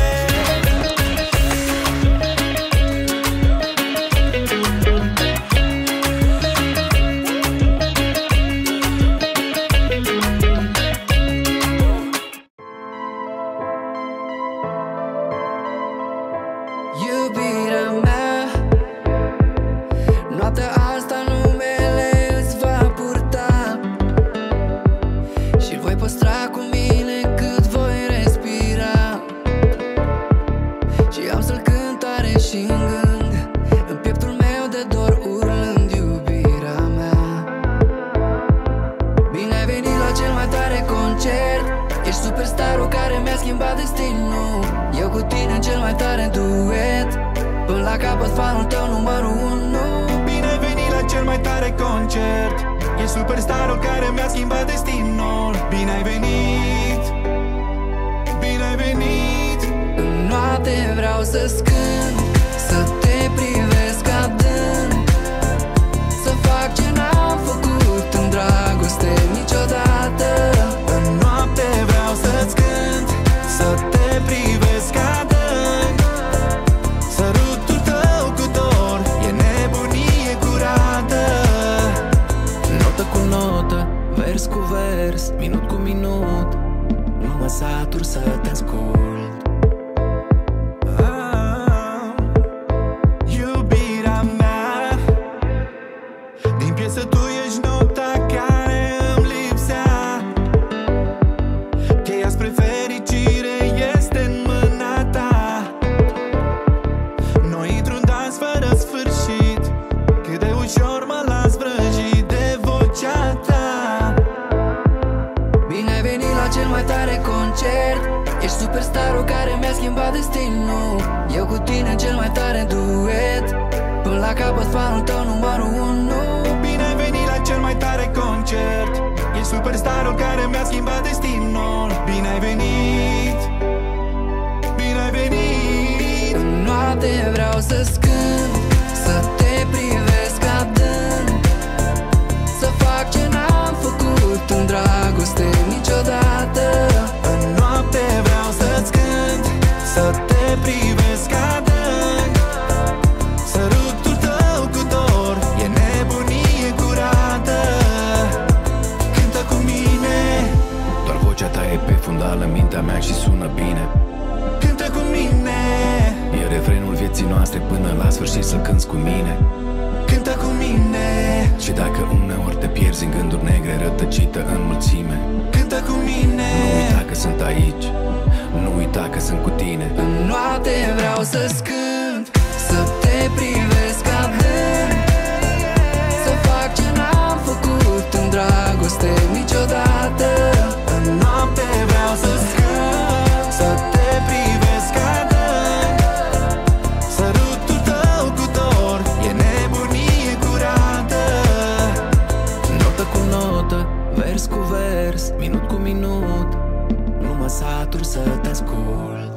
[SPEAKER 3] Iubirea mea, noaptea asta numele îți va purta și voi păstra cu mine cât voi respira. Și am să-l cânt tare și în gând, în pieptul meu de dor urlând iubirea mea. Bine ai venit la cel mai tare concert, ești superstarul care mi-a schimbat destinul. Eu cu tine în cel mai tare duet, până la capăt fanul tău numărul unu.
[SPEAKER 10] Bine ai venit la cel mai tare concert, e superstarul care mi-a schimbat destinul. Bine ai venit, bine ai
[SPEAKER 3] vreau să-ți cânt, să te privesc adânc, să fac ce n-am făcut în dragoste niciodată.
[SPEAKER 10] În noapte vreau să-ți cânt, să te privesc adânc, sărutul tău cu dor e nebunie curată.
[SPEAKER 11] Notă cu notă, vers cu vers, minut cu minut, nu mă satur să te ascult.
[SPEAKER 10] Iubirea mea, din piesă tu ești nota care îmi lipsea. Cheia spre fericire este în mâna ta. Noi într-un dans fără sfârșit, cât de ușor mă las vrăjit de vocea ta.
[SPEAKER 3] Bine ai venit la cel mai tare concert, ești superstarul care mi-a schimbat destinul. Eu cu tine cel mai tare duet, până la capăt fanul tău numărul unu.
[SPEAKER 10] Bine ai venit la cel mai tare concert, ești superstarul care mi-a schimbat destinul. Bine ai venit, bine ai venit.
[SPEAKER 3] În noapte vreau să-ți cânt, să te privesc adânc, să fac ce n-am făcut în dragoste niciodată.
[SPEAKER 10] În noapte vreau să-ți cânt, să te privesc adânc, sărutul tău cu dor e nebunie curată. Cântă cu mine,
[SPEAKER 11] Doar vocea ta e pe fundal în mintea mea și sună bine.
[SPEAKER 10] cântă cu mine,
[SPEAKER 11] E refrenul vieții noastre până la sfârșit să cânți cu mine.
[SPEAKER 10] cântă cu mine,
[SPEAKER 11] Și dacă uneori te pierzi în gânduri negre rătăcită în mulțime,
[SPEAKER 10] cântă cu mine.
[SPEAKER 11] nu uita că sunt aici, nu uita că sunt cu tine.
[SPEAKER 3] În noapte vreau să-ți cânt, să te privesc adânc, să fac ce n-am făcut în dragoste niciodată.
[SPEAKER 10] În noapte vreau să-ți cânt, să te privesc adânc, sărutul tău cu dor e nebunie curată.
[SPEAKER 11] Notă cu notă, vers cu vers, minut cu minut, nu mă satur să te ascult.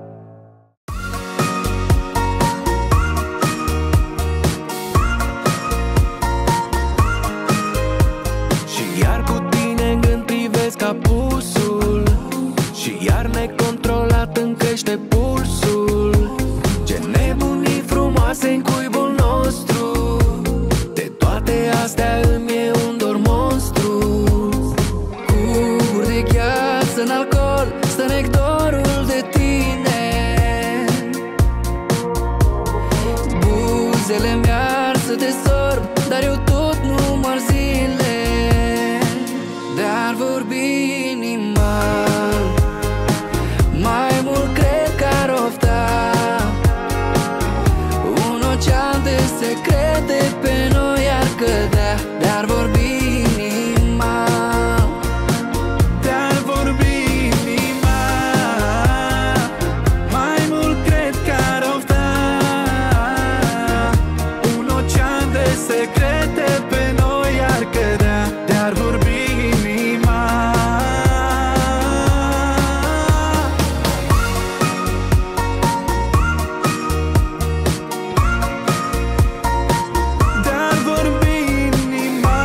[SPEAKER 11] Și iar cu tine în gând privesc apusul, și iar necontrolat îmi crește pulsul. Ce nebunii frumoase în cuibul nostru, de toate astea îmi e un dor monstru.
[SPEAKER 3] Cu guri de gheață în alcool stă nectarul de tine, buzele mi-ar să te sorb, dar eu tot număr zile. Dar vorbi inima, mai mult cred că ar ofta un ocean de secrete pe noi ar cădea. Dar vorbi inima,
[SPEAKER 10] Te-ar vorbi inima, mai mult cred că ar ofta un ocean de secrete pe noi ar cădea. Te-ar vorbi inima. Te-ar vorbi inima.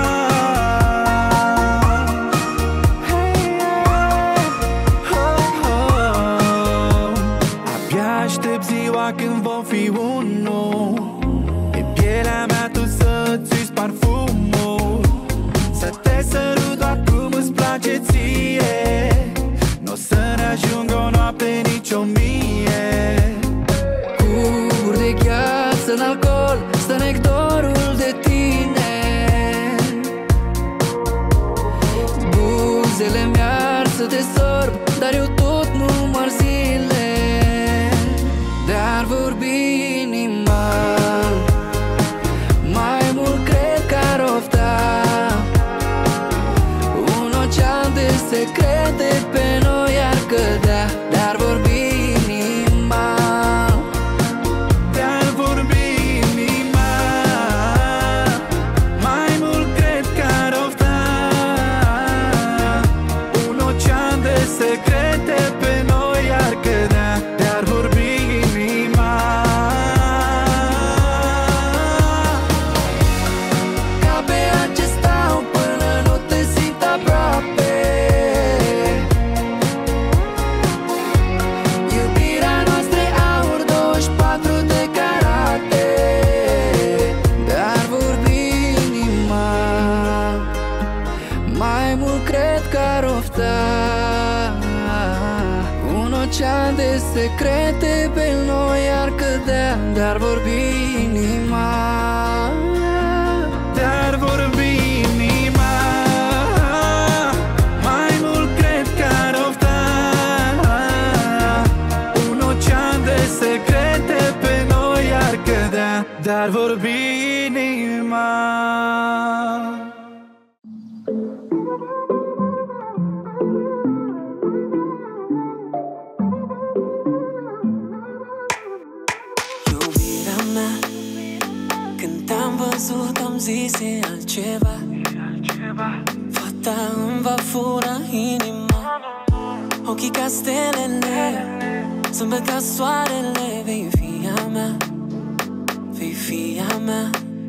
[SPEAKER 10] Hey, yeah. Oh, oh. Abia aștept ziua când vom fi unul, pe pielea mea tu să-ți parfumul, să te sărut doar cum îți place ție. N-o să ne ajungă o noapte, nici o mie.
[SPEAKER 3] cu guri de gheață în alcool stă nectarul de tine, buzele mi-ar să te sorb, dar eu tot număr zile. Dar vorbi inima, ocean de secrete pe noi ar cădea, dar vorbi inima,
[SPEAKER 10] dar vorbi inima, mai mult cred că ar ofta. Un ocean de secrete pe noi ar cădea, dar vorbi inima.
[SPEAKER 7] Am zis e altceva, fata îmi va fura inima. Ochii ca stelele, zâmbet ca soarele. Vei fi a mea, vei fi a mea.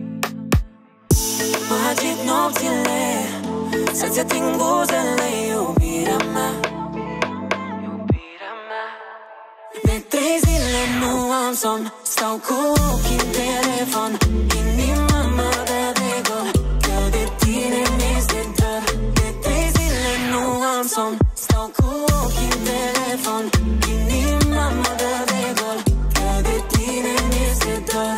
[SPEAKER 7] Mă agit nopțile, să-ți ating buzele, iubirea mea, iubirea mea. De trei zile nu am somn, stau cu ochii în telefon. Inima mă dă de gol, că de tine mi-este dor. De trei zile nu am somn, stau cu ochii în telefon. Inima mă dă de gol, că de tine mi-este dor.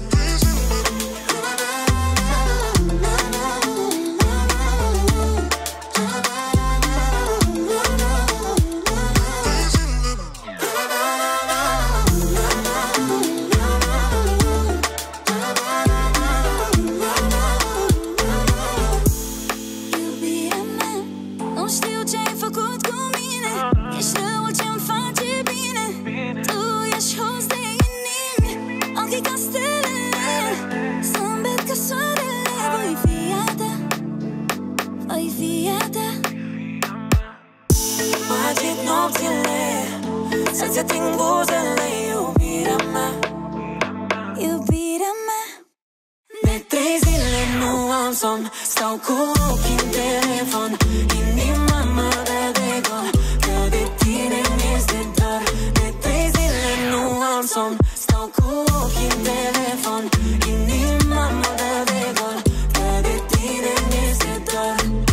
[SPEAKER 7] Să-ți ating buzele, iubirea mea, iubirea mea. De trei zile nu am somn, stau cu ochii în telefon. Inima mă dă de gol, că de tine mi-este dor. De trei zile nu am somn, stau cu ochii în telefon. Inima mă dă de gol, că de tine mi-este dor.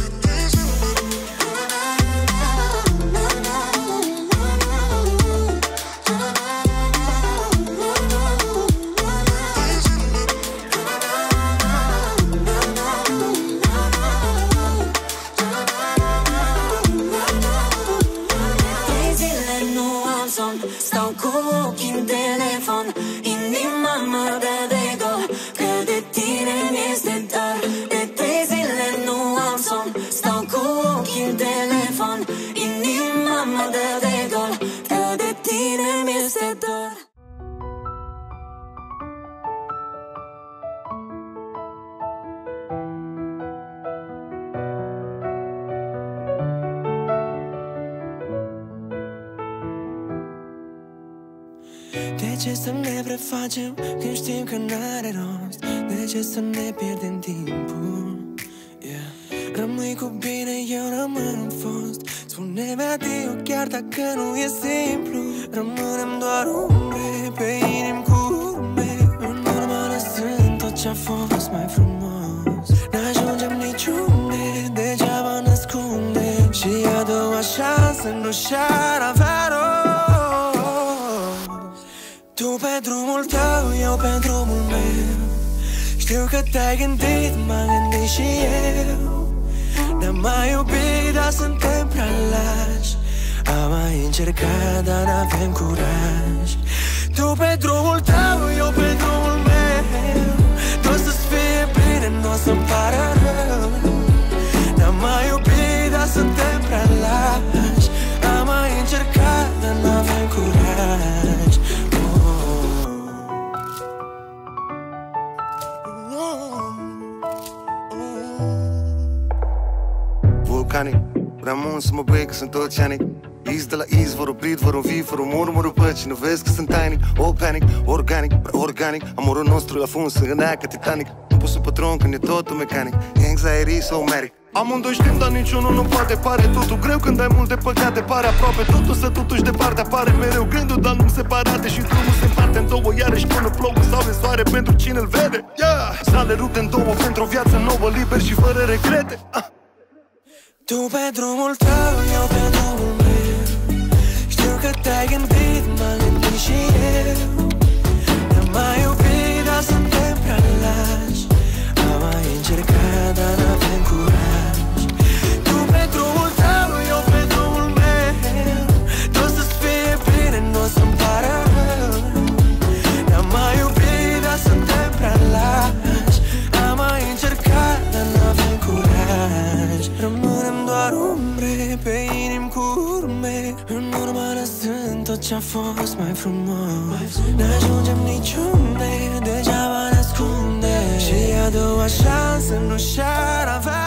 [SPEAKER 7] Stau cu ochii în telefon, inima mă dă de gol, că de tine mi-este dor. De trei zile nu am somn, stau cu ochii în telefon, inima mă dă de gol, că de tine mi-este dor.
[SPEAKER 8] De ce să ne prefacem când știm că n-are rost? De ce să ne pierdem timpul? Yeah. Rămâi cu bine, eu rămân în fost. Spune-mi adio chiar dacă nu e simplu. Rămânem doar umbre pe inim cu urme, în urmă lăsând tot ce-a fost mai frumos. N-ajungem niciunde, degeaba ne ascundem, și a doua șansă nu și-ar avea rost. Tu pe drumul tău, eu pe drumul meu. Știu că te-ai gândit, m-am gândit și eu. Ne-am mai iubit, dar suntem prea lași. Am mai încercat, dar n-avem curaj. Tu pe drumul tău, eu pe drumul meu. Tot să-ți fie bine, nu o să-mi pară rău. Ne-am mai iubit, dar suntem prea lași. Am mai încercat, dar n-avem curaj.
[SPEAKER 9] Vulcanic, vreau mult să mă băi că sunt oceanic. Iz de la izvor, oprit, vor învii, fără murmurul păcii. Nu vezi că sunt tainic, all panic, organic, prea organic. Amorul nostru la fund, sângănea ca Titanic. Nu pot să pătron când e totul mecanic. Anxiety, somatic. Amândoi știm, dar niciunul nu poate. Pare totul greu când ai multe păcate. Pare aproape totul, să totuși departe. Apare mereu gândul, dar nu separate. Și drumul se împarte în două, iarăși până plouă sau de soare pentru cine îl vede. Yeah! Sale rupte în două pentru o viață nouă, liber și fără regrete. ah.
[SPEAKER 8] Tu pe drumul tău, eu pe drumul meu. Știu că te lăsând tot ce-a fost mai frumos. N-ajungem niciunde, degeaba ne ascunde. Și a doua șansă nu și-ar avea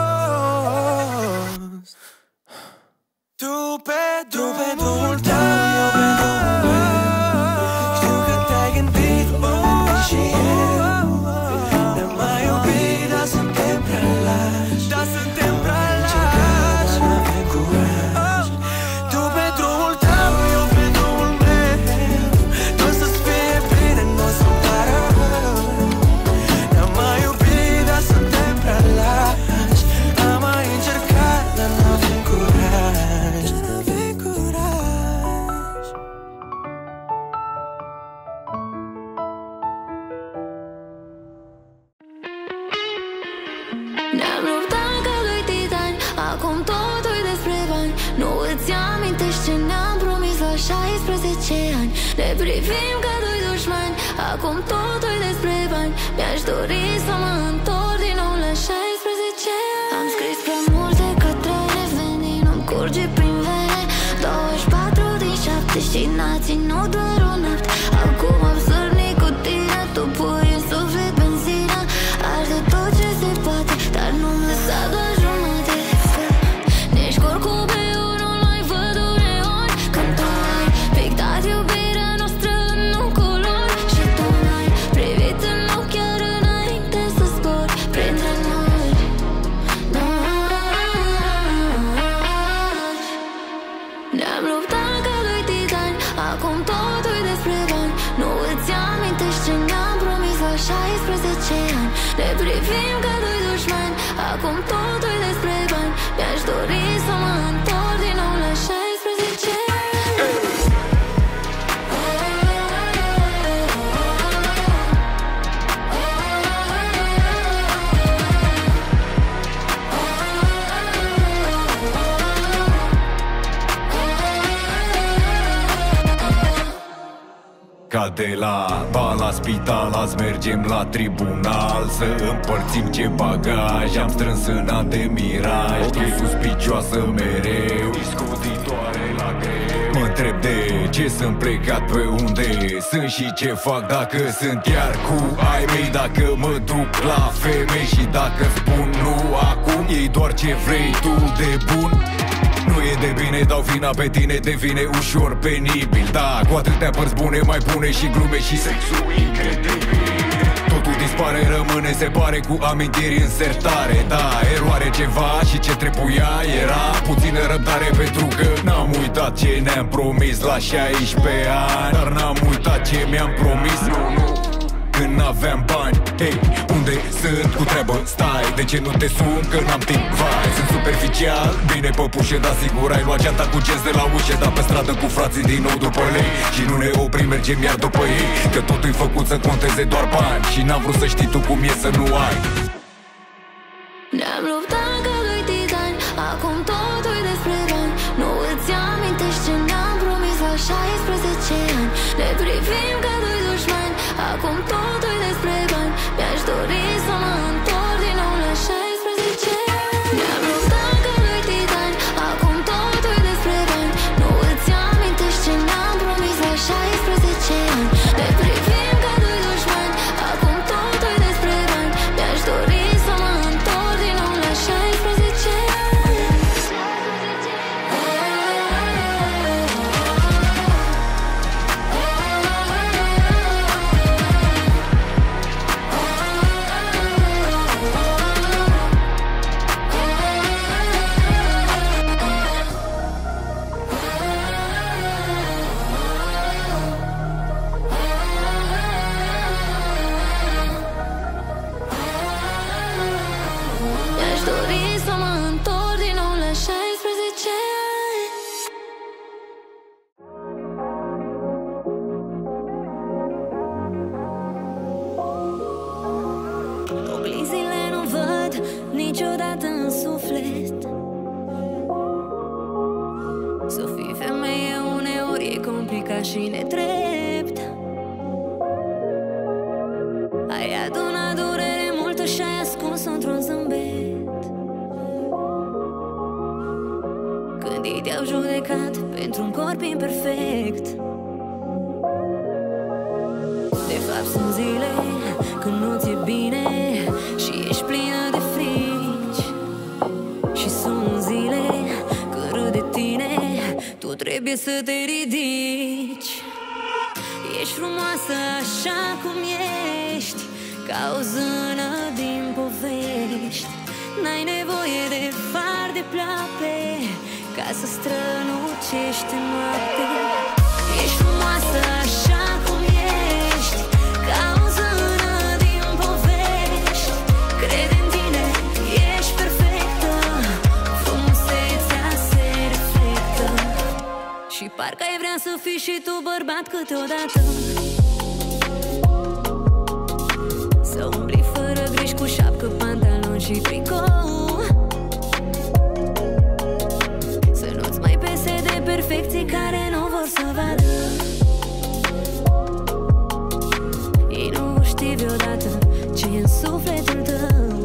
[SPEAKER 8] rost. Tu pe drumul tău, eu pe drumul meu. Știu că te-ai gândit mult și eu. Ne-am mai iubit, dar suntem prea lași. Dar suntem prea lași. N-avem curaj. Tu pe drumul tău, eu pe drumul meu. Tot să-ți fie bine, n-o să-mi pară rău. Ne-am mai iubit, dar suntem prea lași. Am mai încercat, dar n-avem curaj. N-avem curaj.
[SPEAKER 3] Ne-am luptat ca doi titani, acum totul-i despre bani. Nu îți amintești ce ne-am promis la șaisprezece ani. Ne privim ca doi dușmani, acum totul-i despre bani. Mi-aș dori să mă întorc din nou la șaisprezece ani. Am scris prea multe către revenii, nu-mi curge prin vene. douăzeci și patru din șapte și n-a ținut doar o noapte. Acum am sărnit cu tine, tu pui în suflet benzina. Aș de tot ce se poate, dar nu-mi lăsa doar jumate. Nici corcul pe eu nu mai văd uneori. Când tu ai pictat iubirea noastră în culori. Și tu n-ai privit în ochi chiar înainte să zbori printre noi. Ne-am luptat ca doi titani, acum totul-i despre bani. Nu îți amintești ce ne-am promis la șaisprezece ani. Ne privim ca doi dușmani, acum totul-i despre bani. Mi-aș dori să mă întorc din nou la șaisprezece ani.
[SPEAKER 12] Ca de la ba la spital, azi mergem la tribunal să împărțim ce bagaj am strâns în an de miraj. Tu suspicioasă mereu, discutitoare la greu. Mă întreb de ce sunt plecat, pe unde sunt și ce fac, dacă sunt chiar cu ai mei, dacă mă duc la femei și dacă spun nu acum, ei doar ce vrei tu de bun. Nu e de bine, dau vina pe tine, devine ușor penibil. Da, cu atâtea părți bune, mai bune și glume și sexul incredibil. Totul dispare, rămâne, se pare cu amintiri în sertare. Da, eroare ceva și ce trebuia era puțină răbdare, pentru că n-am uitat ce ne-am promis la șaisprezece ani. Dar n-am uitat ce mi-am promis, nu, nu, când n-aveam bani. Hei, unde sunt cu treabă, stai, de ce nu te sun, că n-am timp, vai. Sunt superficial, bine păpușe, dar sigur ai luat geanta cu genți de la ușe. Dar pe stradă cu frații din nou după lei și nu ne oprim, mergem iar după ei, că totul-i făcut să conteze doar bani. Și n-am vrut să știi tu cum e să nu ai.
[SPEAKER 3] Ne-am luptat ca doi titani, acum totul-i despre bani. Nu îți amintești ce ne-am promis la șaisprezece ani. Ne privim ca doi dușmani, acum totul-i despre bani. Mi-aș dori să mă întorc din nou la șaisprezece ani. Ne-am luptat ca doi titani, acum totul-i despre bani. Nu îți amintești ce ne-am promis la șaisprezece ani. Ne privim ca doi dușmani, acum totul-i despre bani. Mi-aș dori să mă întorc din nou la șaisprezece ani. Mi-aș dori să mă întorc din nou la șaisprezece ani.
[SPEAKER 1] Oglinzile nu văd niciodată în suflet. Să fii femeie uneori e complicat și nedrept. Ai adunat durere multă și ai ascuns într-un zâmbet. Când ei te-au judecat pentru un corp vorbim perfect. De fapt sunt zile când nu ți-e bine și ești plină de frici. Și sunt zile când râd de tine, tu trebuie să te ridici. Ești frumoasă așa cum ești, ca o zână din povești. N-ai nevoie de far de ploape ca să strălucești în noapte. Ești frumoasă așa cum ești, ca o zână din povești. Crede în tine, ești perfectă, frumusețea se reflectă. Și parcă ai vrea să fii și tu bărbat câteodată, să umbli fără griji cu șapcă, pantaloni și tricou, să nu-ți mai pese de perfecții care nu vor să vadă. Ei nu vor ști vreodată ce-i în sufletul tău.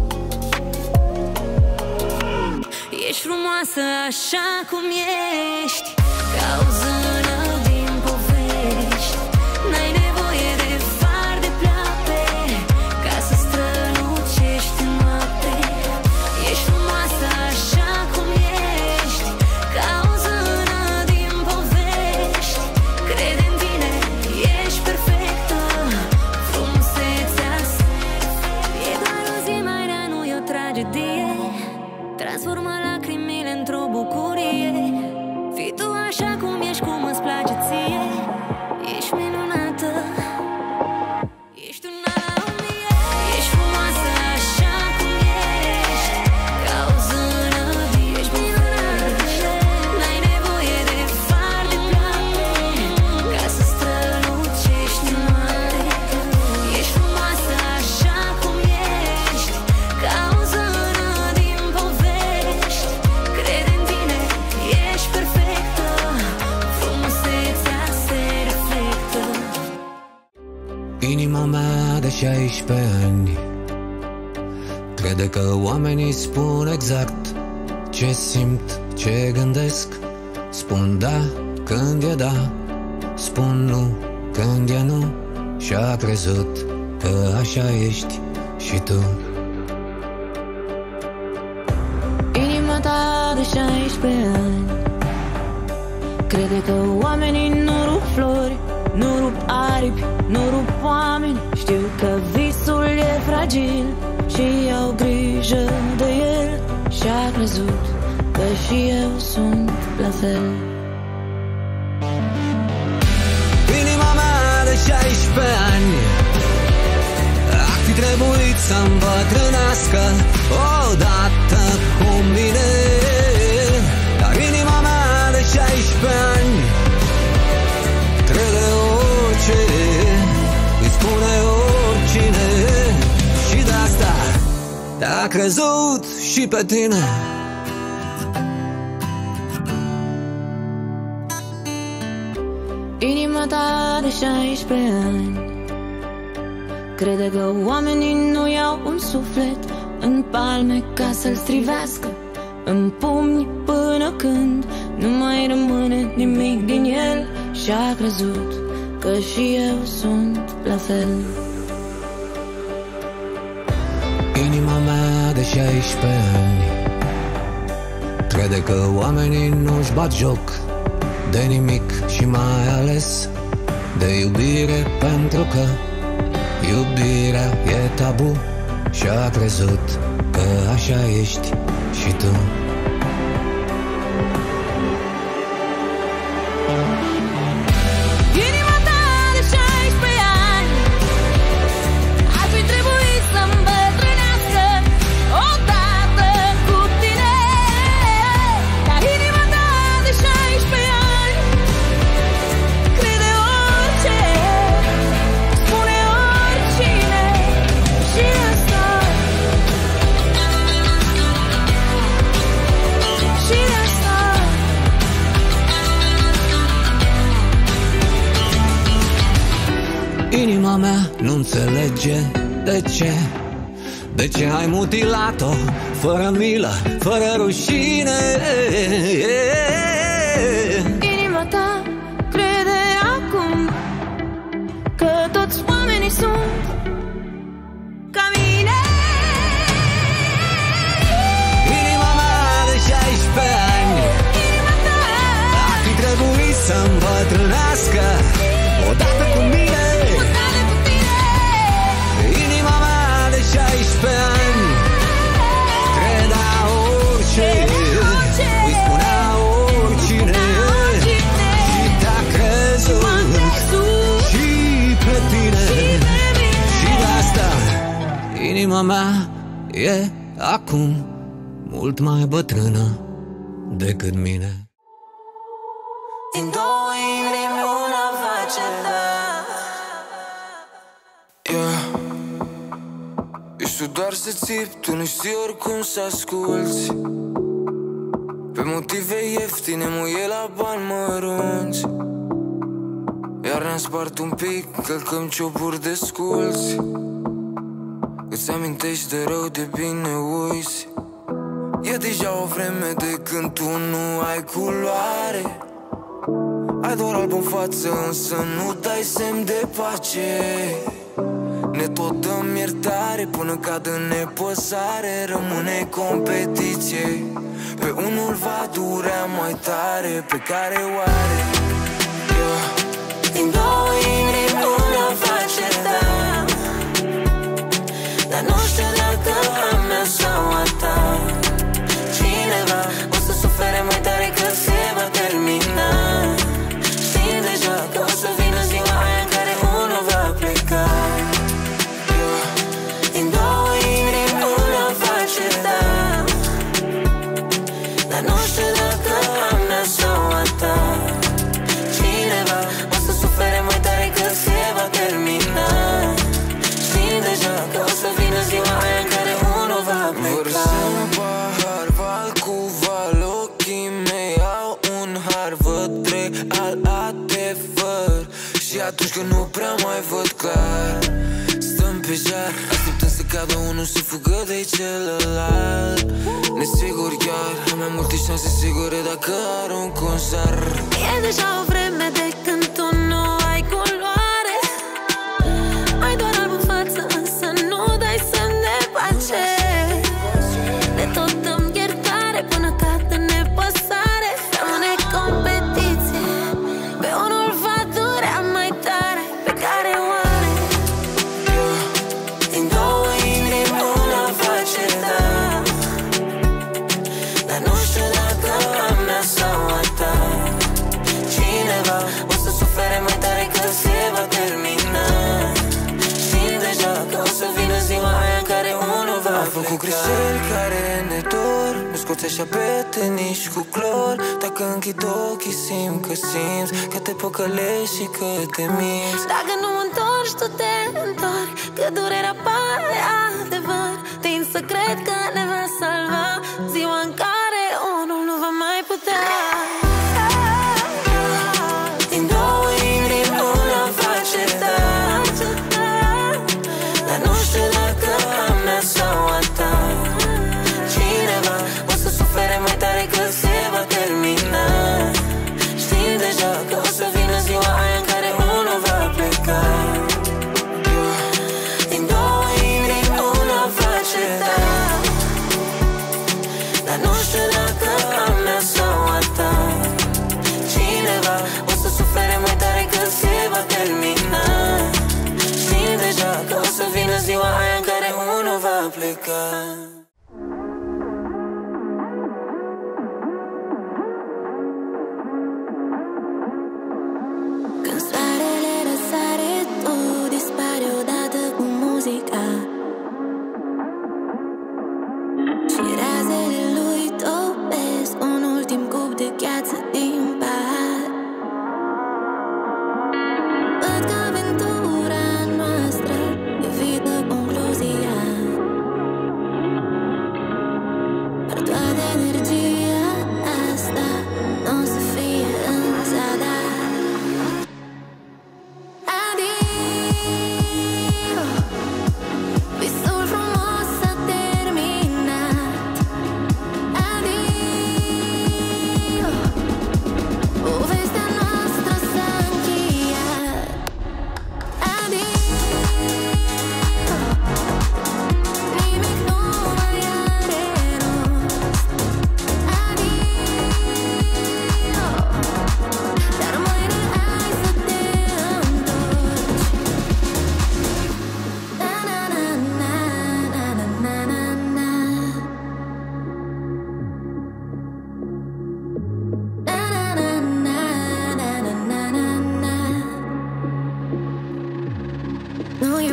[SPEAKER 1] Ești frumoasă așa cum ești, ca o zână din povești. N-ai nevoie de far de ploape ca să strălucești în noapte. Ești frumoasă așa cum ești, ca o zână din povești. Crede în tine, ești perfectă, frumusețea e doar o zi mai rea, nu e o tragedie. Transformă lacrimile într-o bucurie. Fii tu așa cum ești, cum îți place ție. Ești minunată, ești una la o mie. Ești frumoasă așa cum ești, ca o zână din povești. N-ai nevoie de far de ploape ca să strălucești în noapte. Ești frumoasă așa cum ești, ca o zână din povești. Crede în tine, ești perfectă, frumusețea se reflectă.
[SPEAKER 11] Inima mea de șaisprezece ani crede că oamenii spun exact ce simt, ce gândesc. Spun da când e da, spun nu când e nu. Și-a crezut că așa ești și tu.
[SPEAKER 1] Inima ta de șaisprezece ani crede că oamenii nu rup flori, nu rup aripi, nu rup oameni. Știu că visul e fragil și au grijă de el. Și-a crezut că și eu sunt la fel.
[SPEAKER 11] Inima mea de șaisprezece ani ar fi trebuit să îmbătrânească odată cu mine. Dar inima mea de șaisprezece ani crede orice îi spune oricine. Și de asta te-a crezut și pe tine.
[SPEAKER 1] Inima ta de șaisprezece ani crede că oamenii nu iau un suflet în palme ca să-l strivească, în pumni până când nu mai rămâne nimic din el. Și-a crezut că și eu sunt la fel.
[SPEAKER 11] Inima mea de șaisprezece ani crede că oamenii nu-și bat joc de nimic și mai ales de iubire, pentru că iubirea e tabu. Și-a crezut că așa ești și tu.
[SPEAKER 1] Inima ta de șaisprezece ani ar fi trebuit să îmbătrânească odată cu tine. Dar inima ta de șaisprezece ani crede orice, spune oricine. Și asta, și asta
[SPEAKER 11] Inima mea nu înțelege de ce, de ce ai mutilat-o fără milă, fără rușine.
[SPEAKER 1] inima
[SPEAKER 11] îmbătrânească odată cu mine. Inima mea de șaisprezece ani credea orice, îi spunea oricine și te-a crezut și pe tine. Și de asta inima mea e acum mult mai bătrână decât mine.
[SPEAKER 7] Din două inimi una face da.
[SPEAKER 8] Yeah. Ești tu doar să țipi, tu nu știi oricum să asculți. Pe motive ieftine muie la bani mărunți. Iar ne-am spart un pic, călcăm cioburi de sculți. Îți amintești de rău, de bine uiți. E deja o vreme de când tu nu ai culoare. Ai doar alb în față, însă nu dai semn de pace. Ne tot dăm iertare până cad în nepăsare. Rămâne competiție, pe unul va durea mai tare. Pe care oare yeah.
[SPEAKER 7] Din două inimi una face da. Dar nu știu dacă a mea sau a ta. Cineva o să sufere mai tare că se va termina. Știm deja că o să vină ziua aia în care unul va pleca. Din două inimi una face da. Dar nu știu dacă a mea sau a ta. Cineva o să sufere mai tare că se va termina. Știm deja că o să vină ziua aia în care unul va pleca.
[SPEAKER 8] Vărsăm pahar, val cu val, ochii mei au un har. Văd real adevăr și atunci când nu prea mai văd clar, stăm pe jar, așteptăm să cadă unul și fugă de celălalt. Nesigur chiar, am mai multe șanse sigure dacă arunc un zar.
[SPEAKER 7] E deja o vreme de când tu nu ai culoare. Ai doar alb în față, însă nu dai semn de pace. Ne tot dăm iertare până cad în nepăsare. Rămâne competiție, pe unul va durea mai tare. Pe care oare din două inimi una face da. Dar nu știu dacă a mea sau a ta. Cineva o să sufere mai tare că se va termina. Știm deja că o să vină ziua aia în care unul va pleca. Am făcut greșeli care ne dor, nu scoți așa pe nici cu clor. Dacă închid ochii simt că simți că te păcălești și că te minți. Dacă nu mă întorci, tu te întorci, că durerea pare adevăr. Tind să cred că ne va salva ziua în care unul nu va mai putea. Din două inimi una face da. Dar nu știu dacă a mea sau a ta. Cineva o să sufere mai tare că se va termina. Știm deja că o să vină ziua aia în care unul va pleca. Din două inimi una face da. Dar nu știu dacă a mea sau a ta. Cineva o să sufere mai tare că se va termina. Știm deja că o să vină ziua aia în care unul va pleca.
[SPEAKER 1] Când soarele răsare, tu dispari odată cu muzica. Și razele lui topesc un ultim cup de gheață din pahar. Văd că aventura noastră evită concluzia.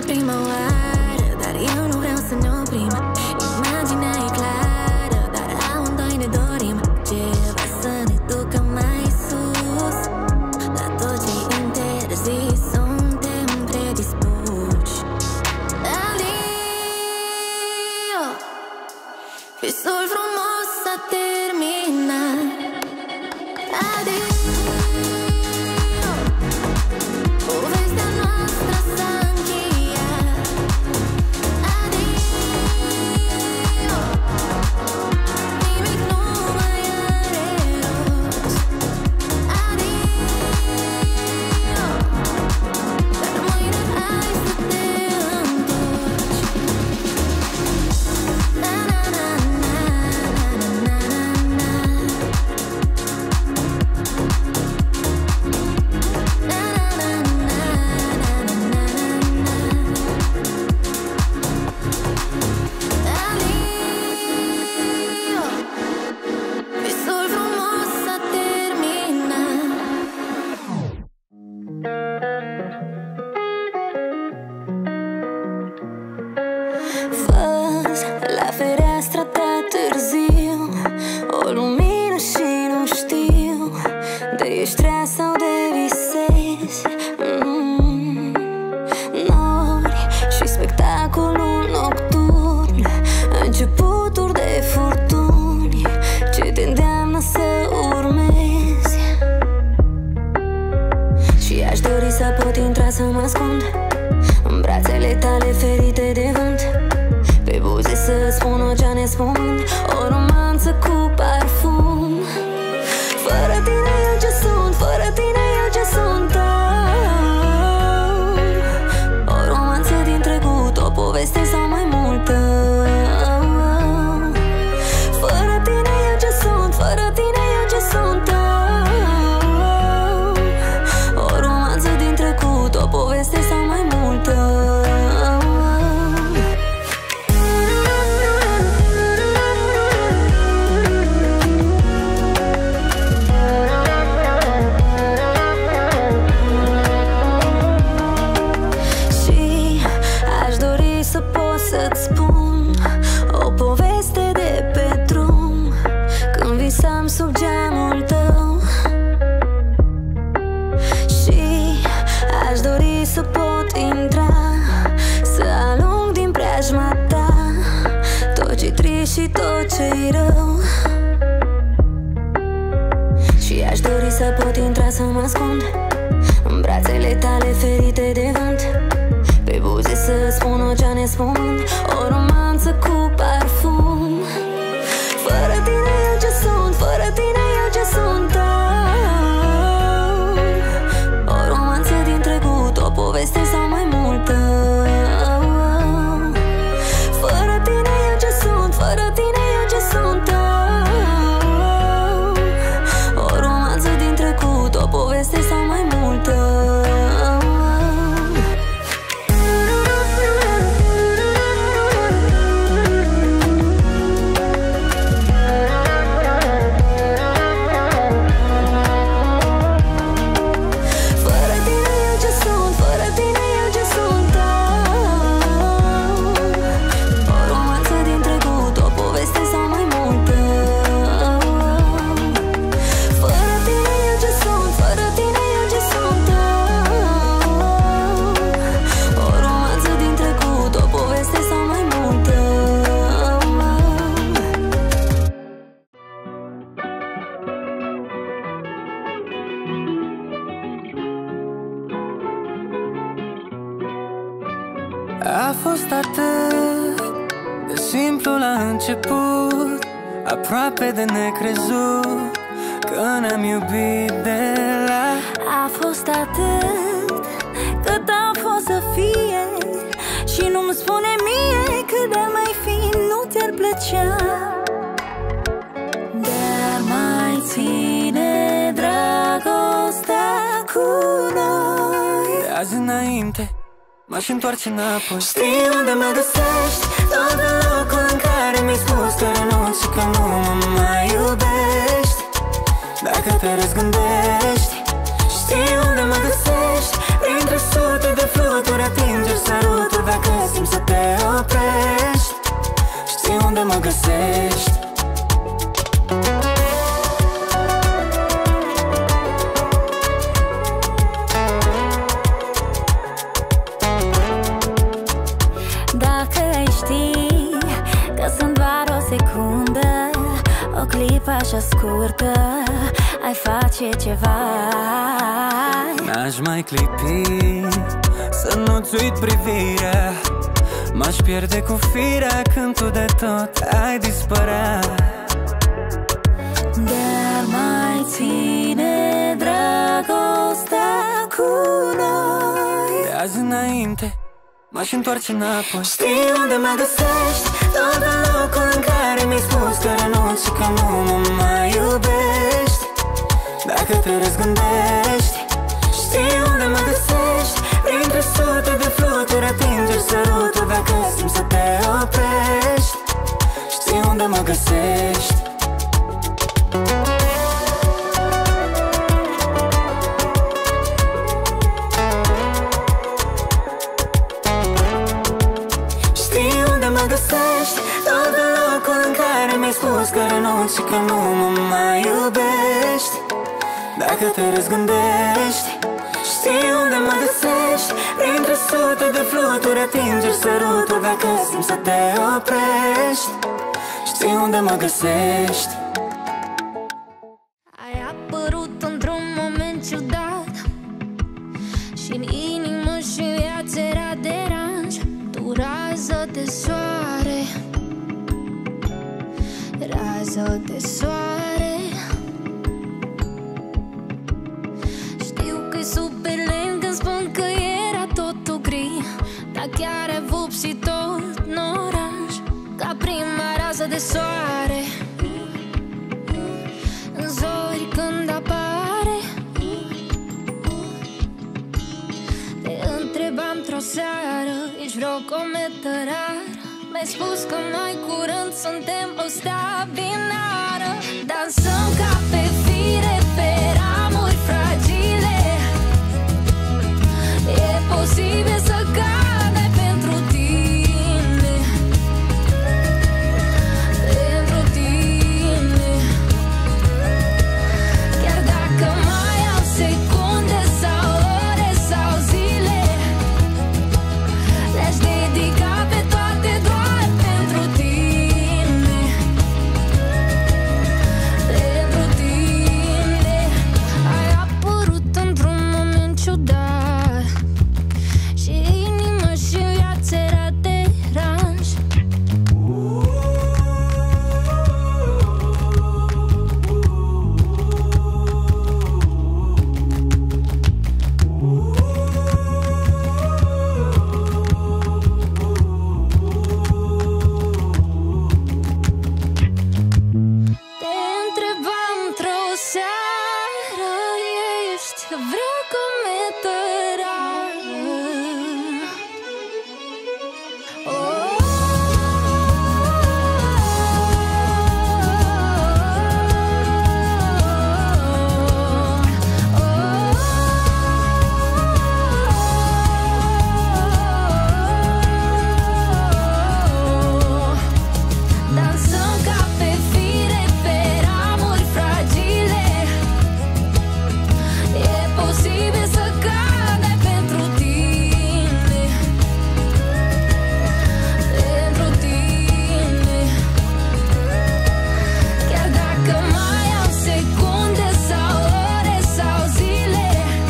[SPEAKER 3] prima oară, dar eu nu vreau să ne oprim. Imaginea e clară, dar amândoi ne dorim ceva să ne ducă mai sus. La tot ce-i interzis suntem predispuși. Adio, visul frumos s-a terminat. Adio, povestea noastră s-a încheiat. Adio, nimic nu mai are rost. Adio, dar mâine hai să te întorci. Na na na na na na na na. Visul frumos s-a terminat. Văz la fereastră ta târziu o lumină și nu știu de ești rea sau de visezi. mm. Nori și spectacolul nocturn, începuturi de furtuni ce te îndeamnă să urmezi. Și aș dori să pot intra să mă ascund în brațele tale ferite de vânt, pe buze să spun o ce ne spun, o romanță cu parfum. Fără tine eu ce sunt, fără tine eu ce sunt. O romanță din trecut, o poveste sau mai multă. Fără tine eu ce sunt, fără tine eu ce sunt. O romanță din trecut, o poveste sau mai multă. Și aș dori să pot să-ți spun o poveste de pe drum, când visam sub geamul tău. Și aș dori să pot intra, să alung din preajma ta tot ce-i trist și tot ce-i rău. Și aș dori să pot intra să mă ascund în brațele tale ferite de vânt, pe buze să spun o ce ne spun, o romanță cu parfum. Fără tine eu ce sunt, fără tine eu ce sunt. O romanță din trecut, o poveste sau mai multă. Fără tine eu ce sunt, fără tine eu ce sunt. O romanță din trecut, o poveste sau mai multă. Fără tine eu ce sunt, fără tine eu ce sunt. O romanță din trecut, o poveste sau mai multă. Fără tine eu ce sunt, fără tine eu ce sunt. O romanță din trecut, o poveste sau mai multă.
[SPEAKER 11] A fost atât de simplu la început, aproape de necrezut, că ne-am iubit de la.
[SPEAKER 1] A fost atât cât a fost să fie, și nu-mi spune mie cât de mai fi nu ți-ar plăcea. Dar mai ține dragostea cu noi.
[SPEAKER 11] De azi înainte m-aș întoarce înapoi.
[SPEAKER 3] Știi unde mă găsești, tot în locul în care mi-ai spus că renunți și că nu mă mai iubești. Dacă te răzgândești, știi unde mă găsești, printre sute de fluturi atinge sărutul
[SPEAKER 7] găsești.
[SPEAKER 1] Dacă ai ști că sunt doar o secundă, o clipă așa scurtă, ai face ceva.
[SPEAKER 7] N-aș mai clipi să nu-ți uit privirea, m-aș pierde cu firea când tu de tot ai dispărea.
[SPEAKER 1] Dar mai ține dragostea cu noi.
[SPEAKER 7] De azi înainte m-aș întoarce înapoi.
[SPEAKER 1] Știi unde mă găsești? Tot în locul în care mi-ai spus că renunți și că nu mă mai iubești. Dacă te răzgândești, știi unde mă găsești? Printre sute de fluturi atingeri sărutul dacă simți să te oprești. Știi unde mă găsești? Știi unde mă găsești? Tot în locul în care mi-ai spus că renunți și că nu mă mai iubești. Dacă te răzgândești, știi unde mă găsești? Printre sute de fluturi atingeri sărutul dacă simți să te oprești. Știi unde mă găsești?
[SPEAKER 3] Ai apărut într-un moment ciudat și-n inimă și în viață era deranj. Tu rază de soare, rază de soare. Știu că-i super lent când spun că era totul gri, dar chiar ai vopsit tot în oraș ca prima rază de soare. În zori când apare, te întrebam într-o seară, ești vreo cometă rară. Mi-ai spus că mai curând suntem o stea binară. Dansăm ca pe fire, pe ramuri fragile. E posibil să cadă pentru tine, pentru tine. Chiar dacă mai am secunde sau ore sau zile, le-aș dedica pe toate doar pentru tine, pentru tine. Ai apărut într-un moment ciudat și inima și viața era deranj. Te întrebam într-o seară, ești vreo cometă rară. Oh, dansăm ca pe fire, pe ramuri fragile. E posibil să cadă pentru tine, pentru tine. Chiar dacă mai am secunde sau ore sau zile,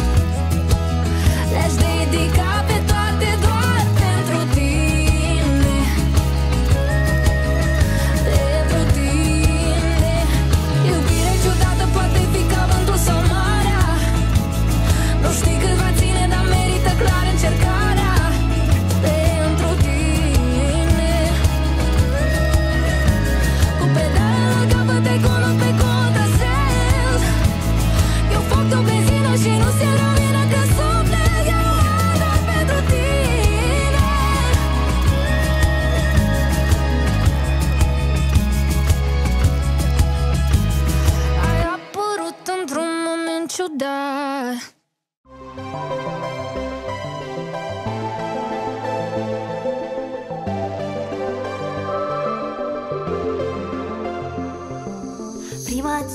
[SPEAKER 3] le-aș dedica pe toate doar pentru tine, pentru tine. Iubire ciudată poate fi ca vântul sau marea. Nu știi cât va ține, dar merită clar încercarea. Pentru tine, cu pedalele la capăt te cunosc pe contă sens. Eu fac tu benzină și nu se rămâne că suflet. Eu am doar pentru tine. Ai apărut într-un moment ciudat.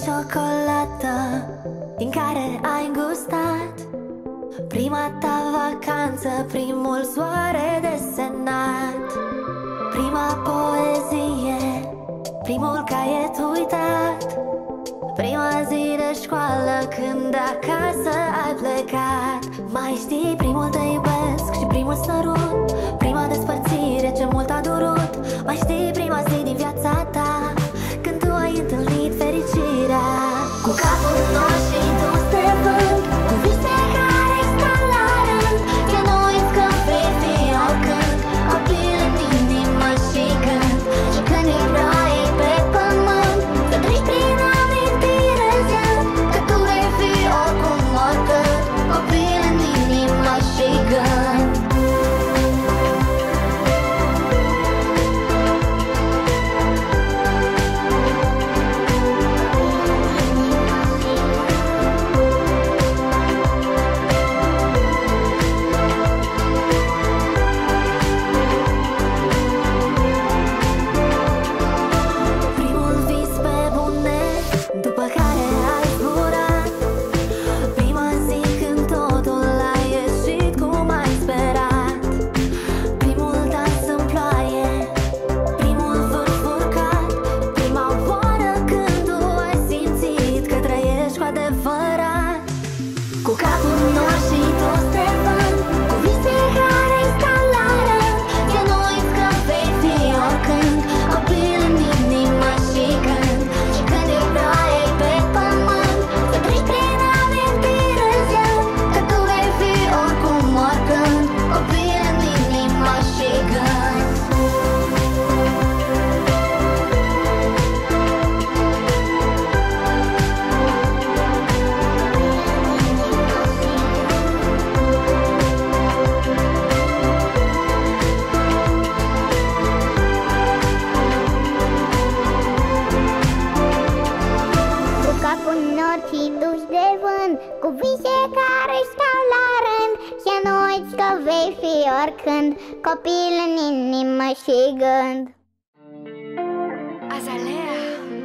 [SPEAKER 13] ciocolată din care ai îngustat prima ta vacanță, primul soare desenat, prima poezie, primul caiet uitat, prima zi de școală când acasă ai plecat. Mai știi primul te iubesc și primul sărut, prima despărțire ce mult a durut. Mai știi prima zi din viața ta când tu ai întâlnit fericirea. Cu capul în nori și dus de vânt, cu vise care stau la rând, că nu uiți că vei fi oricând copil în inimă și când și când erai pe pământ, să treci prin amintire zând, că tu vei fi oricum oricând copil în inimă și gând.
[SPEAKER 14] Oricând copil în inimă și gând.
[SPEAKER 13] Azalea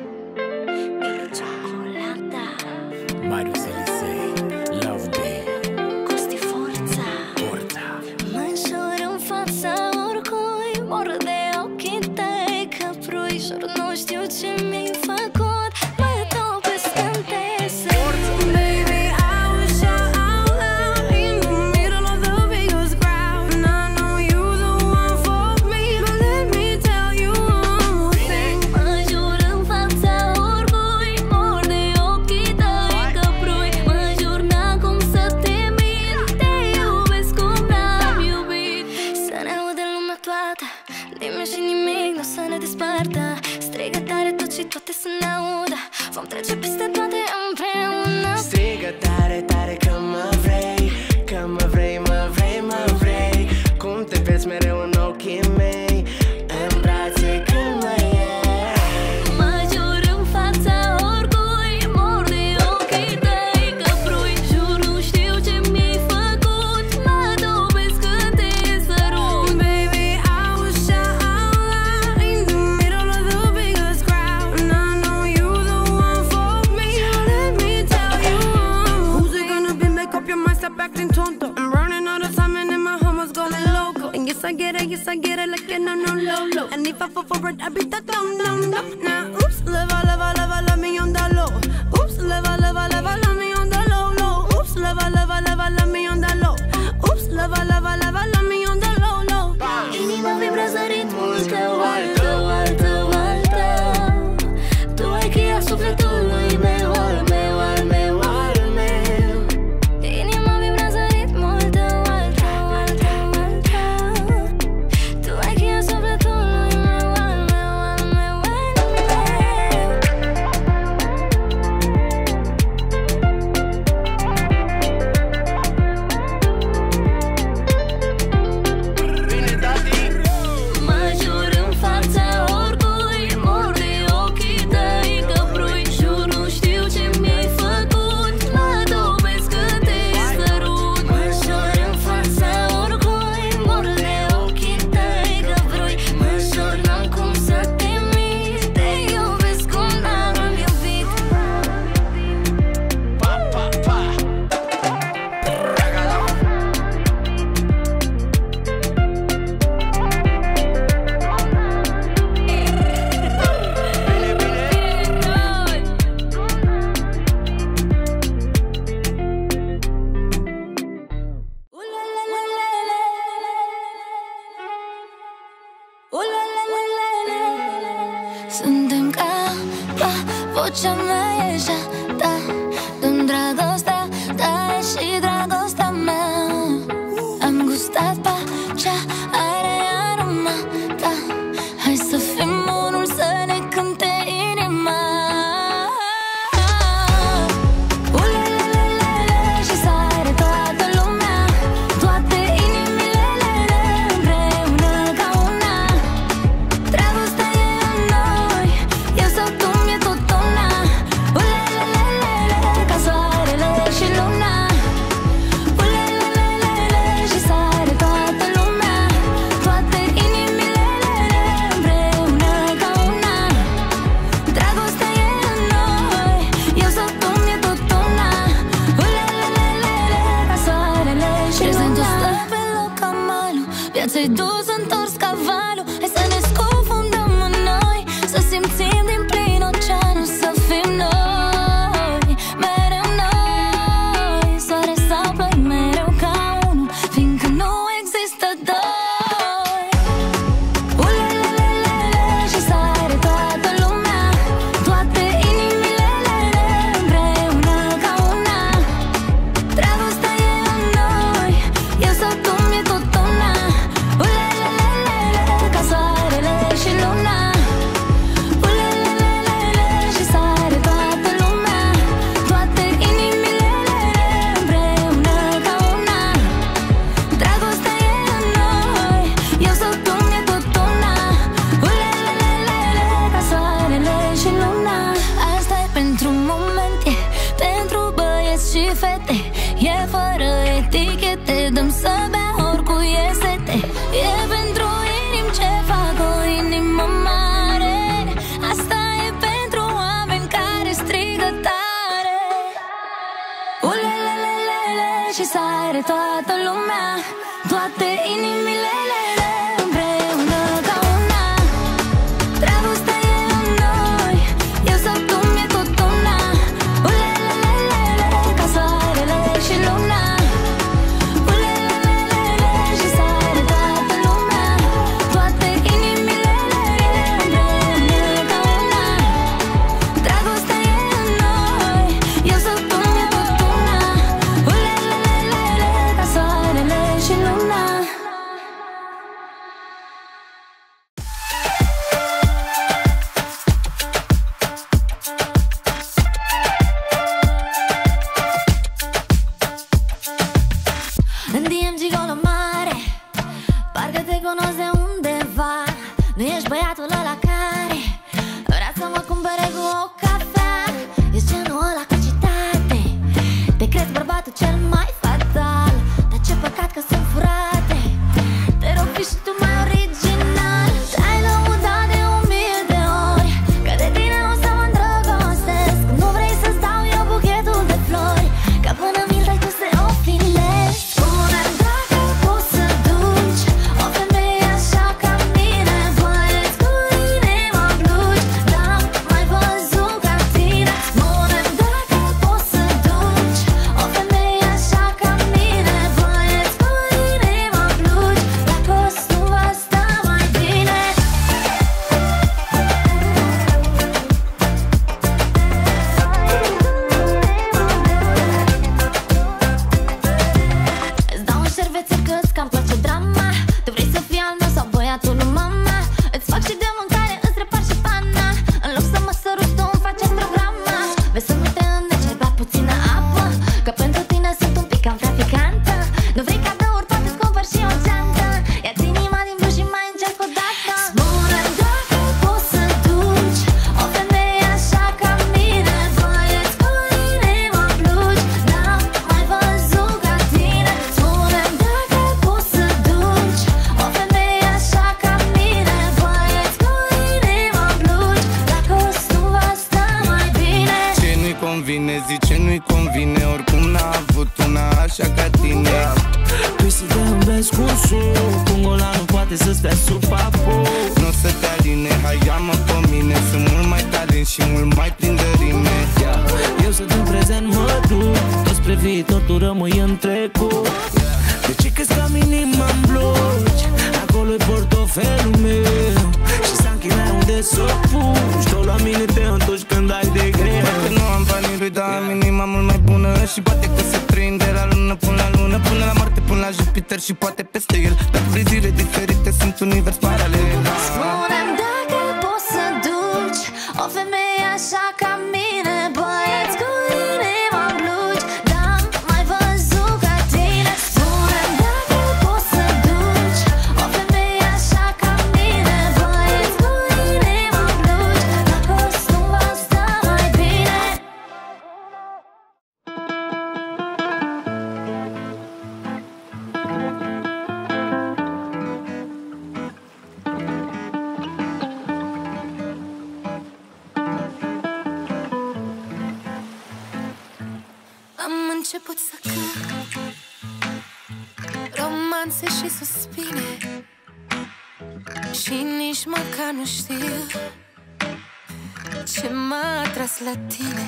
[SPEAKER 13] e ciocolata.
[SPEAKER 11] Marius Elisei, Love Day,
[SPEAKER 13] Costi Forța,
[SPEAKER 11] Porta.
[SPEAKER 1] Mă înșor în fața oricui, mor de ochii tăi căprui. Jur nu știu ce mi-ai făcut, mă topesc când te săr. Baby, I was shot out loud in the middle of the biggest crowd, and I know you the one for me, but let me tell you one more thing. Mă jur în fața oricui, mor de ochii tăi căprui. Mă jur n-am cum să te mint, te iubesc cum n-am iubit. Să ne audă lumea toată, nimeni și nimic nu să ne despartă. Strigă tare tot și toate să ne audă, vom trece peste toate împreună.
[SPEAKER 9] Strigă tare, tare că mă vrei, că mă vrei, mă vrei, mă vrei. Cum te pierzi mereu în ochii mei, în brațe când mă iei.
[SPEAKER 1] Mă jur în fața oricui, mor de ochii tăi căprui. Jur nu știu ce mi-ai făcut, mă dobesc când te sărut. Baby, I was shot out loud in the middle of the biggest crowd, and I know you the one for me, so let me tell you.
[SPEAKER 14] Who's it gonna be? Make up your mind, stop acting tonto. I'm running out of time and then my homies going loco. And yes I get it, yes I get it, like a no no low low. And if I fall for it, I beat that down down down. Now oops, live a live a live a love me on the low. Oops, live a live a live a love me on the low low. Oops, live a live a live a love me on the low. Oops, live a live a live a love me on the low low.
[SPEAKER 1] Inima vibrează ritmul tău, altă, altă, altă. Tu ai cheia sufletului meu, al meu, al meu, al meu. Inima vibrează ritmul tău, altă, altă, altă. Tu ai cheia sufletului meu, al meu, al meu, al meu. vocea mea ești ta, dă-mi dragostea ta și dragostea mea. Am gustat pacea, are aroma ta. Hai să fim unul, să ne cânte inima. Ulelelelele și sare toată lumea, toate inimile împreună ca una. Dragostea e în noi, eu sau tu, mi-e tot una. Ulelelelele ca soarele și luna. Ulelelelele și sare toată lumea, toate inimile împreună ca una. Dragostea e în noi, eu sau tu, mi-e tot una. Ulelelelele ca soarele și luna. Prezentul stă pe loc ca malul, viața-i dus întors ca valul. Hai să ne scufundăm în noi, să simțim din plin oceanul, să fim noi, mereu noi. Soare sau ploi, mereu ca unul, fiindcă nu există doi. Ulelelelele și sare toată lumea, toate inimile împreună ca una. Dragostea e în noi, eu sau tu, mi-e tot una. Ulelelelele ca soarele și luna. Ulelelelele și sare toată lumea, toate inimile împreună ca una. Dragostea e în noi, eu sau tu, mi-e tot una. Ulelelelele ca soarele și luna. Asta e pentru moment, e pentru băieți și fete, e fără etichete, dăm să bea oricui e sete. E pentru inimi ce fac o inimă mare, asta e pentru oameni care strigă tare. Ulelelelele și sare toată lumea, toate inimile împreună ca una. Dragostea e în noi, eu sau tu, mi-e tot una. Ulelelelele ca soarele și luna. Ulelelelele și sare toată lumea, toate inimile împreună ca una. Dragostea e în noi, eu sau tu, mi-e tot una. Ulelelelele ca soarele și luna. În D M gigolo mare, parcă te cunosc de undeva. Nu ești băiatul ăla care vrea să mă cumpere cu o cafea. Ești genul ăla cu citate, te crezi bărbatul cel mai fatal. Dar ce păcat că sunt furate, te rog fii și tu mai original. Te-ai lăudat de o mie de ori că de tine o să mă îndrăgostesc. Nu vrei să-ți dau eu buchetul de flori, că până mi-l dai tu să o filezi. Spune-mi dacă poți să duci o femeie așa ca mine, băieți cu inima blugi, n-am mai văzut ca tine. Spune-mi dacă poți să duci o femeie așa ca mine, băieți cu inima blugi, la costum va sta mai bine. Îți dau un șervețel că-ți cam place drama. Tu vrei să fii al meu sau băiatul lui mama? Îți fac și de mâncare, îți repar și pana. În loc să mă săruți, tu îmi faci astrograma. Vezi să nu te înneci, ai bea puțină apă, că pentru tine sunt un pic cam traficantă. Nu vrei cadouri, poate-ți cumpăr și o geantă. Ia-ți inima din blugi și mai încerc o dată. Spune-mi dacă poți să duci o femeie așa ca mine, băieți cu inima blugi, n-am mai văzut ca tine. Spune-mi dacă poți să duci o femeie așa ca mine, băieți cu inima blugi, la costum va sta mai bine.
[SPEAKER 9] Ce nu-i convine, zice nu-i convine, oricum n-a avut una așa ca tine.
[SPEAKER 11] Păi să te îmbezi cu un suc, un golan nu poate să stea sub papu.
[SPEAKER 9] Nu o să te aline, hai ia-mă pe mine, sunt mult mai talent și mult mai plin de rime.
[SPEAKER 11] Eu sunt în prezent, mă duc, tot spre viitor, tu rămâi în trecut. De ce crezi că am inima-n bloci? Acolo-i portofelul meu și s-a închinat unde s-o puși. Tot la mine te întorci când ai de greu.
[SPEAKER 15] lună și poate că să trăim de la lună până la lună, până la moarte, până la Jupiter și poate peste el. Dar vrei zile diferite, sunt univers paralel.
[SPEAKER 13] Spune-mi dacă poți să duci o femeie așa ca mine, băieți cu inima blugi, n-am mai văzut ca tine. Spune-mi dacă poți să duci o femeie așa ca mine, băieți cu inima blugi, dacă cumva stă mai bine.
[SPEAKER 3] Am început să cânt romanțe și suspine și nici măcar nu știu ce m-a atras la tine.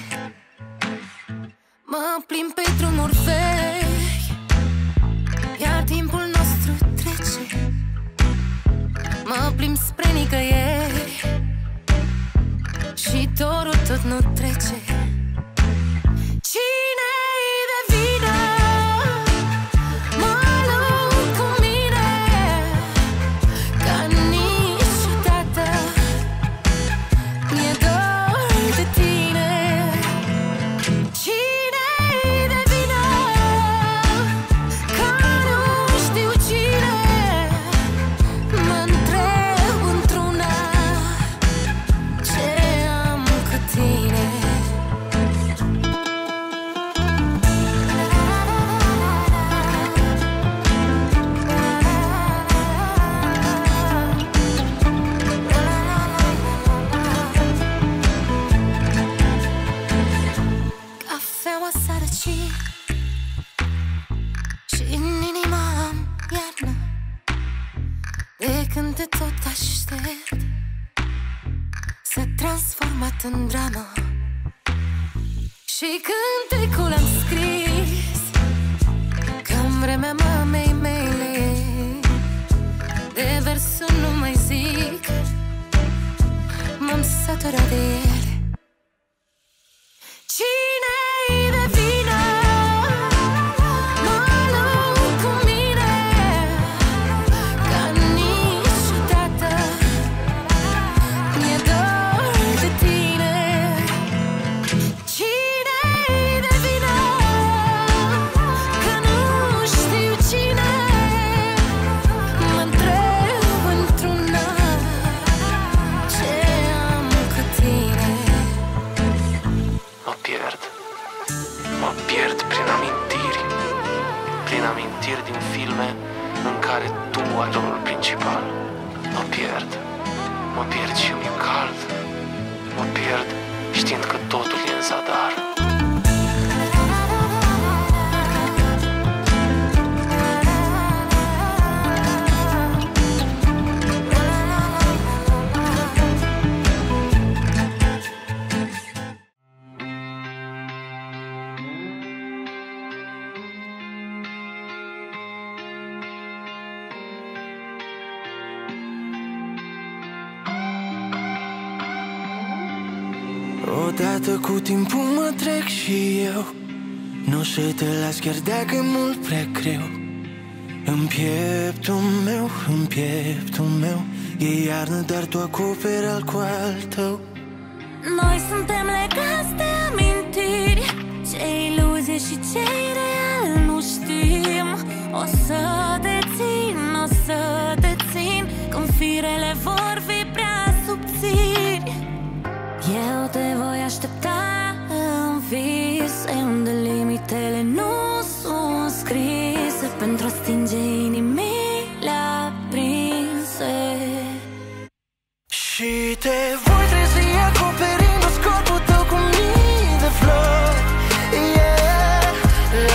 [SPEAKER 3] Mă plimb pe drumuri vechi, iar timpul nostru trece. Mă plimb spre nicăieri și dorul tot nu trece. Cine-i de vină? Mă lupt cu mine ca niciodată. Mi-e dor de tine. Cine-i de vină? Că nu știu cine. Mă întreb într-una ce am cu tine. Cafeaua s-a răcit și în inima am iarnă. De când te tot aștept, s-a transformat în dramă. Și cântecul am scris că în vremea mamei mele, de versul nu mai zic, m-am săturat de ele. Cine-i de vină? Mă lupt cu mine ca niciodată. Mi-e dor de tine. Cine-i de vină? Că nu știu cine. Mă întreb într-una ce am cu tine.
[SPEAKER 16] Mă pierd, mă pierd prin amintiri, prin amintiri din filme în care tu ai rolul principal. Mă pierd, mă pierd și mi-e cald, mă pierd știind că totul e în zadar.
[SPEAKER 11] Odată cu timpul mă trec și eu, nu o să te las chiar dacă e mult prea greu. În pieptul meu, în pieptul meu, e iarnă, dar tu acoperi al cu al tău.
[SPEAKER 1] Noi suntem legați de amintiri, ce iluzie și ce real nu știm. O să te țin, o să te țin, când firele vor fi prea subțiri. Eu te voi aștepta în vise, unde limitele nu sunt scrise, pentru a stinge inimile aprinse.
[SPEAKER 11] Și te voi trezi acoperindu-ți corpul tău cu mii de flori, yeah.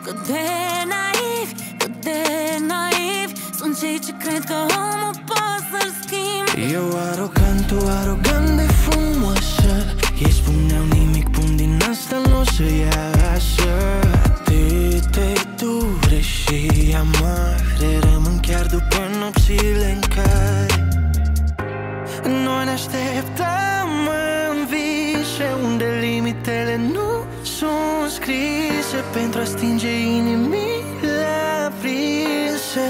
[SPEAKER 1] Cât de naiv, cât de naiv sunt cei ce cred că omul poate să-l schimbi.
[SPEAKER 11] Eu arogant, tu arogant de frumoasă. Ei spuneau nimic bun din asta n-o să iasă. Atâte dure și amare rămân chiar după nopțile în care noi ne așteptam în vise, unde limitele nu sunt scrise pentru a stinge inimile aprinse.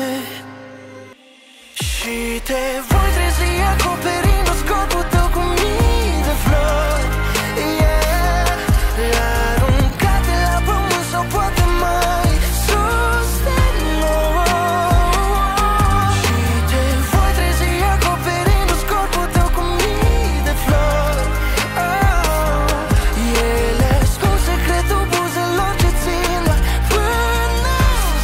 [SPEAKER 11] Și te voi trezi acoperind corpul tău cu mii de flori, yeah. Aruncate la pământ sau poate mai sus de noi. Și te voi trezi acoperind corpul tău cu mii de flori, oh. Ele ascund secretul buzelor ce țin la până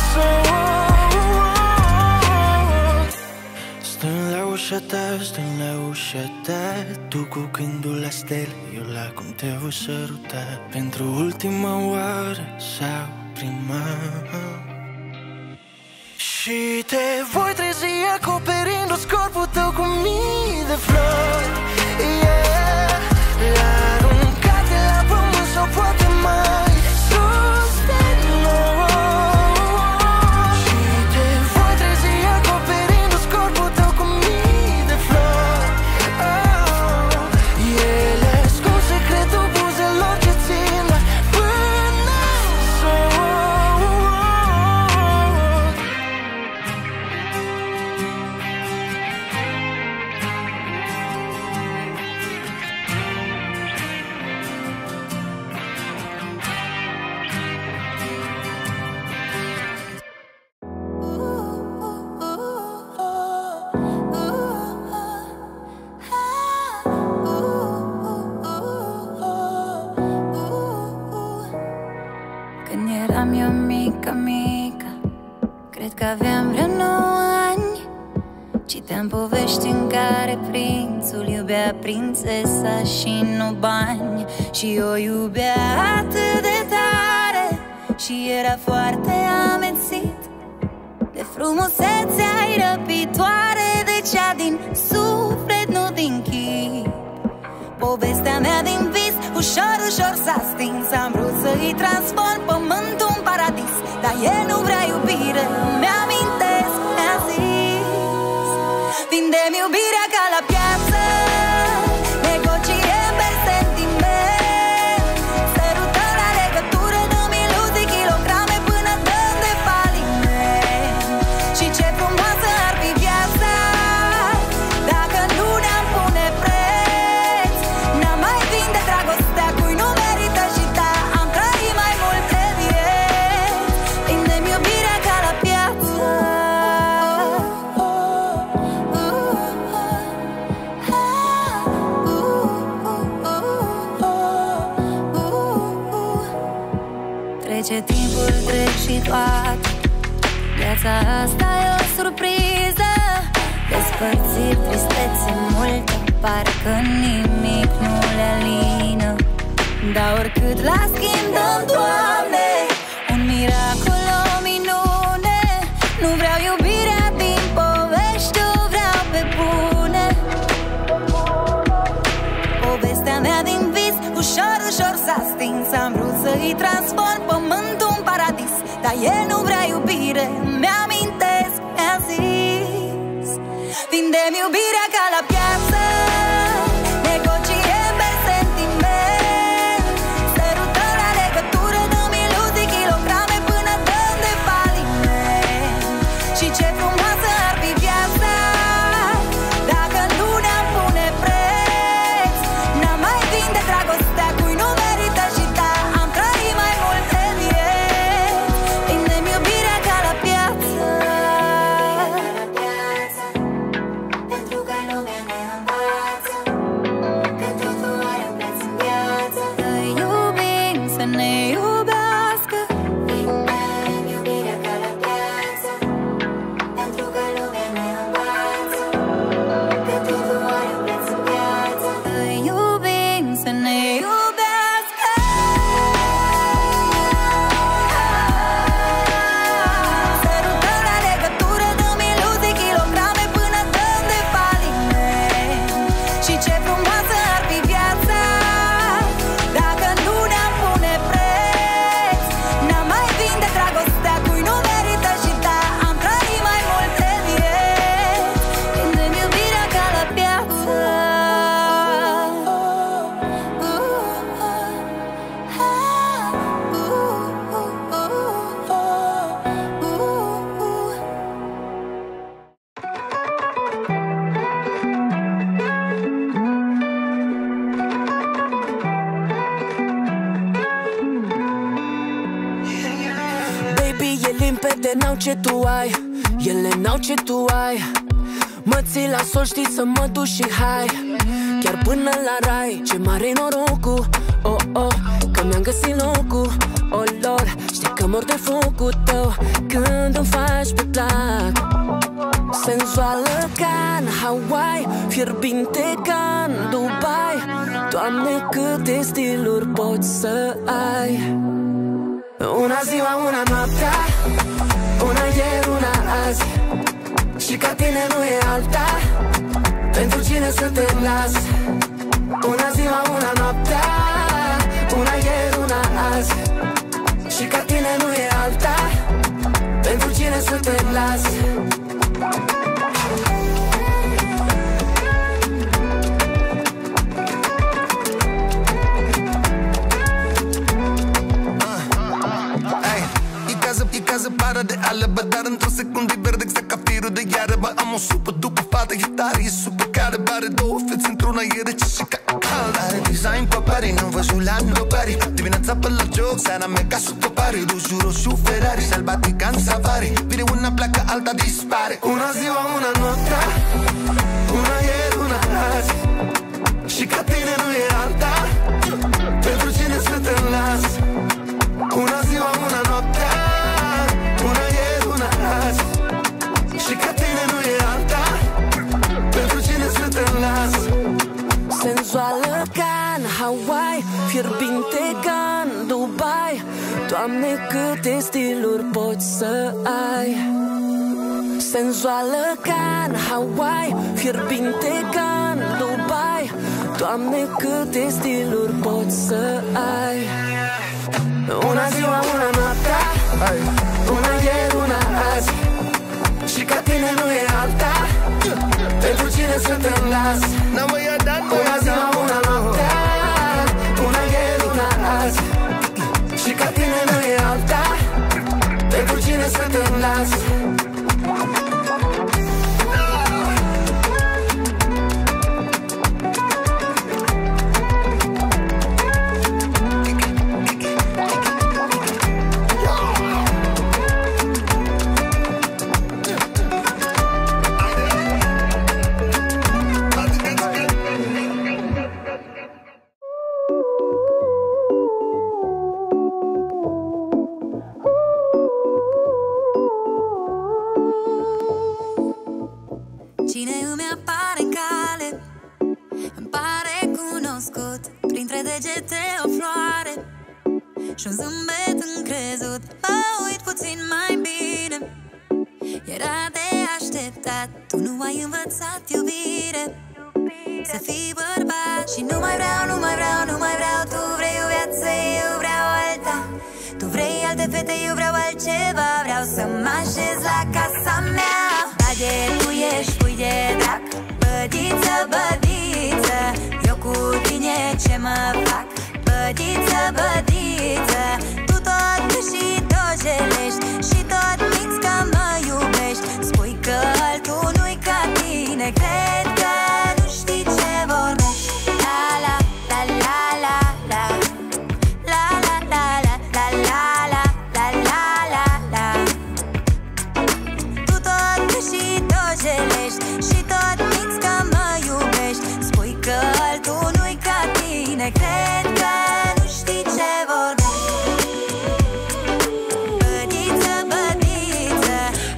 [SPEAKER 11] s-o. Stând la ușa ta, stând la ușa ta, tu cu gândul la stele, eu la cum te voi săruta. Pentru ultima oară sau prima. Și te voi trezi acoperind corpul tău cu mii de flori, yeah. Aruncate la pământ sau poate mai sus de noi. Și te voi trezi acoperind corpul tău cu mii de flori, oh. Ele ascund secretul buzelor ce țin la până s-o.
[SPEAKER 1] Când eram eu mică, mică, cred că aveam vreo nouă ani. Citeam povești în care prințul iubea prințesa și nu bani. Și o iubea atât de tare și era foarte amețit de frumusețea răpitoare, de cea din suflet, nu din chip. Povestea mea din vis ușor, ușor s-a stins. Am vrut să-i transform pământul în paradis, dar el nu vrea iubire, mi-amintesc, mi-a zis: vinde-mi iubirea ca la piață, negociem pe sentiment, sărutăm la legătură, dăm iluzii, kilograme până dăm de faliment. Și ce frumoasă ar fi viața dacă nu ne-am pune preț, n-am mai vinde dragostea cui nu merită și da, am trăit mai multe vieți. Vinde-mi iubirea ca la piață. Trece timpul, trec și toate, viața asta e o surpriză. Despărțiri, tristețe multe, parcă nimic nu le alină. Dar oricât la schimb dăm, Doamne, un miracol, o minune. Nu vreau iubirea din povești, o vreau pe bune. Povestea mea din vis ușor, ușor s-a stins. Am vrut să-i transform pământul în paradis, dar el nu vrea iubire, mi-amintesc, mi-a zis: vinde-mi iubirea ca la piață, negociem pe sentiment, sărutăm la legătură, dăm iluzii, kilograme până dăm de faliment. Și ce frumoasă ar fi viața dacă nu ne-am pune preț, n-am mai vinde dragostea cui nu merită și da, am trăit mai multe vieți. Vinde-mi iubirea ca la piață, pentru că lumea ne
[SPEAKER 17] Ele n-au ce tu ai, ele n-au ce tu ai. Mă ții la sol, știi să mă duci și hai chiar până la rai. Ce mare-i norocul, oh, oh, că mi-am găsit locul, oh, lor. Știi că mor de focul tău când îmi faci pe plac. Senzuală ca în Hawaii, fierbinte ca în Dubai. Doamne, câte stiluri poți să ai. Una ziua, una noaptea, una ieri, una azi. Și ca tine nu e alta, pentru cine să te las. Una ziua, una noaptea, una ieri, una azi. Și ca tine nu e alta, pentru cine să te las.
[SPEAKER 9] Casă pară de alebă, dar într-o secundă e verde exact ca firul de iară. Bă, am o supă după fată, e tare, e super care bare două fețe într-una, e rece și ca cald. Are design pe pari, nu vă la nobody. Dimineața pe la joc, seara mega super pari. Roșu, roșu, Ferrari, sălbatic în safari. Vine una pleacă, alta dispare. Una ziua, una noaptea, una ieri, una azi. Și ca tine nu e alta, pentru cine să te las. Una ziua, una noaptea, una ieri, una azi. Și ca tine nu e alta, pentru cine să te las.
[SPEAKER 17] Senzuală ca în Hawaii, fierbinte ca în Dubai. Doamne, câte stiluri poți să ai. Senzuală ca în Hawaii, fierbinte ca în Dubai. Doamne, câte stiluri poți să ai. Una ziua, una noaptea, una ieri, una azi. Și ca tine nu e alta, pentru cine să te las. Una ziua, una noaptea, una ieri, una azi. Și ca tine nu e alta, pentru cine să te las.
[SPEAKER 1] Cine îmi apare în cale, îmi pare cunoscut. Printre degete o floare și un zâmbet încrezut. Mă uit puțin mai bine, era de așteptat. Tu nu ai învățat iubire, să fii bărbat. Și nu mai vreau, nu mai vreau, nu mai vreau. Tu vrei o viață, eu vreau alta. Tu vrei alte fete, eu vreau altceva. Vreau să mă așez la casa mea. De tu ești, pui de drac. Bădiță, bădiță, eu cu tine ce mă fac? Bădiță, bădiță, tu tot și tot jelești și tot minți că mă iubești. Spui că altul nu-i ca tine, cred că nu știi ce vorbești. La la la la la la la la la la la la la la la la la. Tu tot și tot jelești și tot minți că mă iubești. Spui că altul nu-i ca tine, cred că nu știi ce vorbești. Bădiță, bădiță,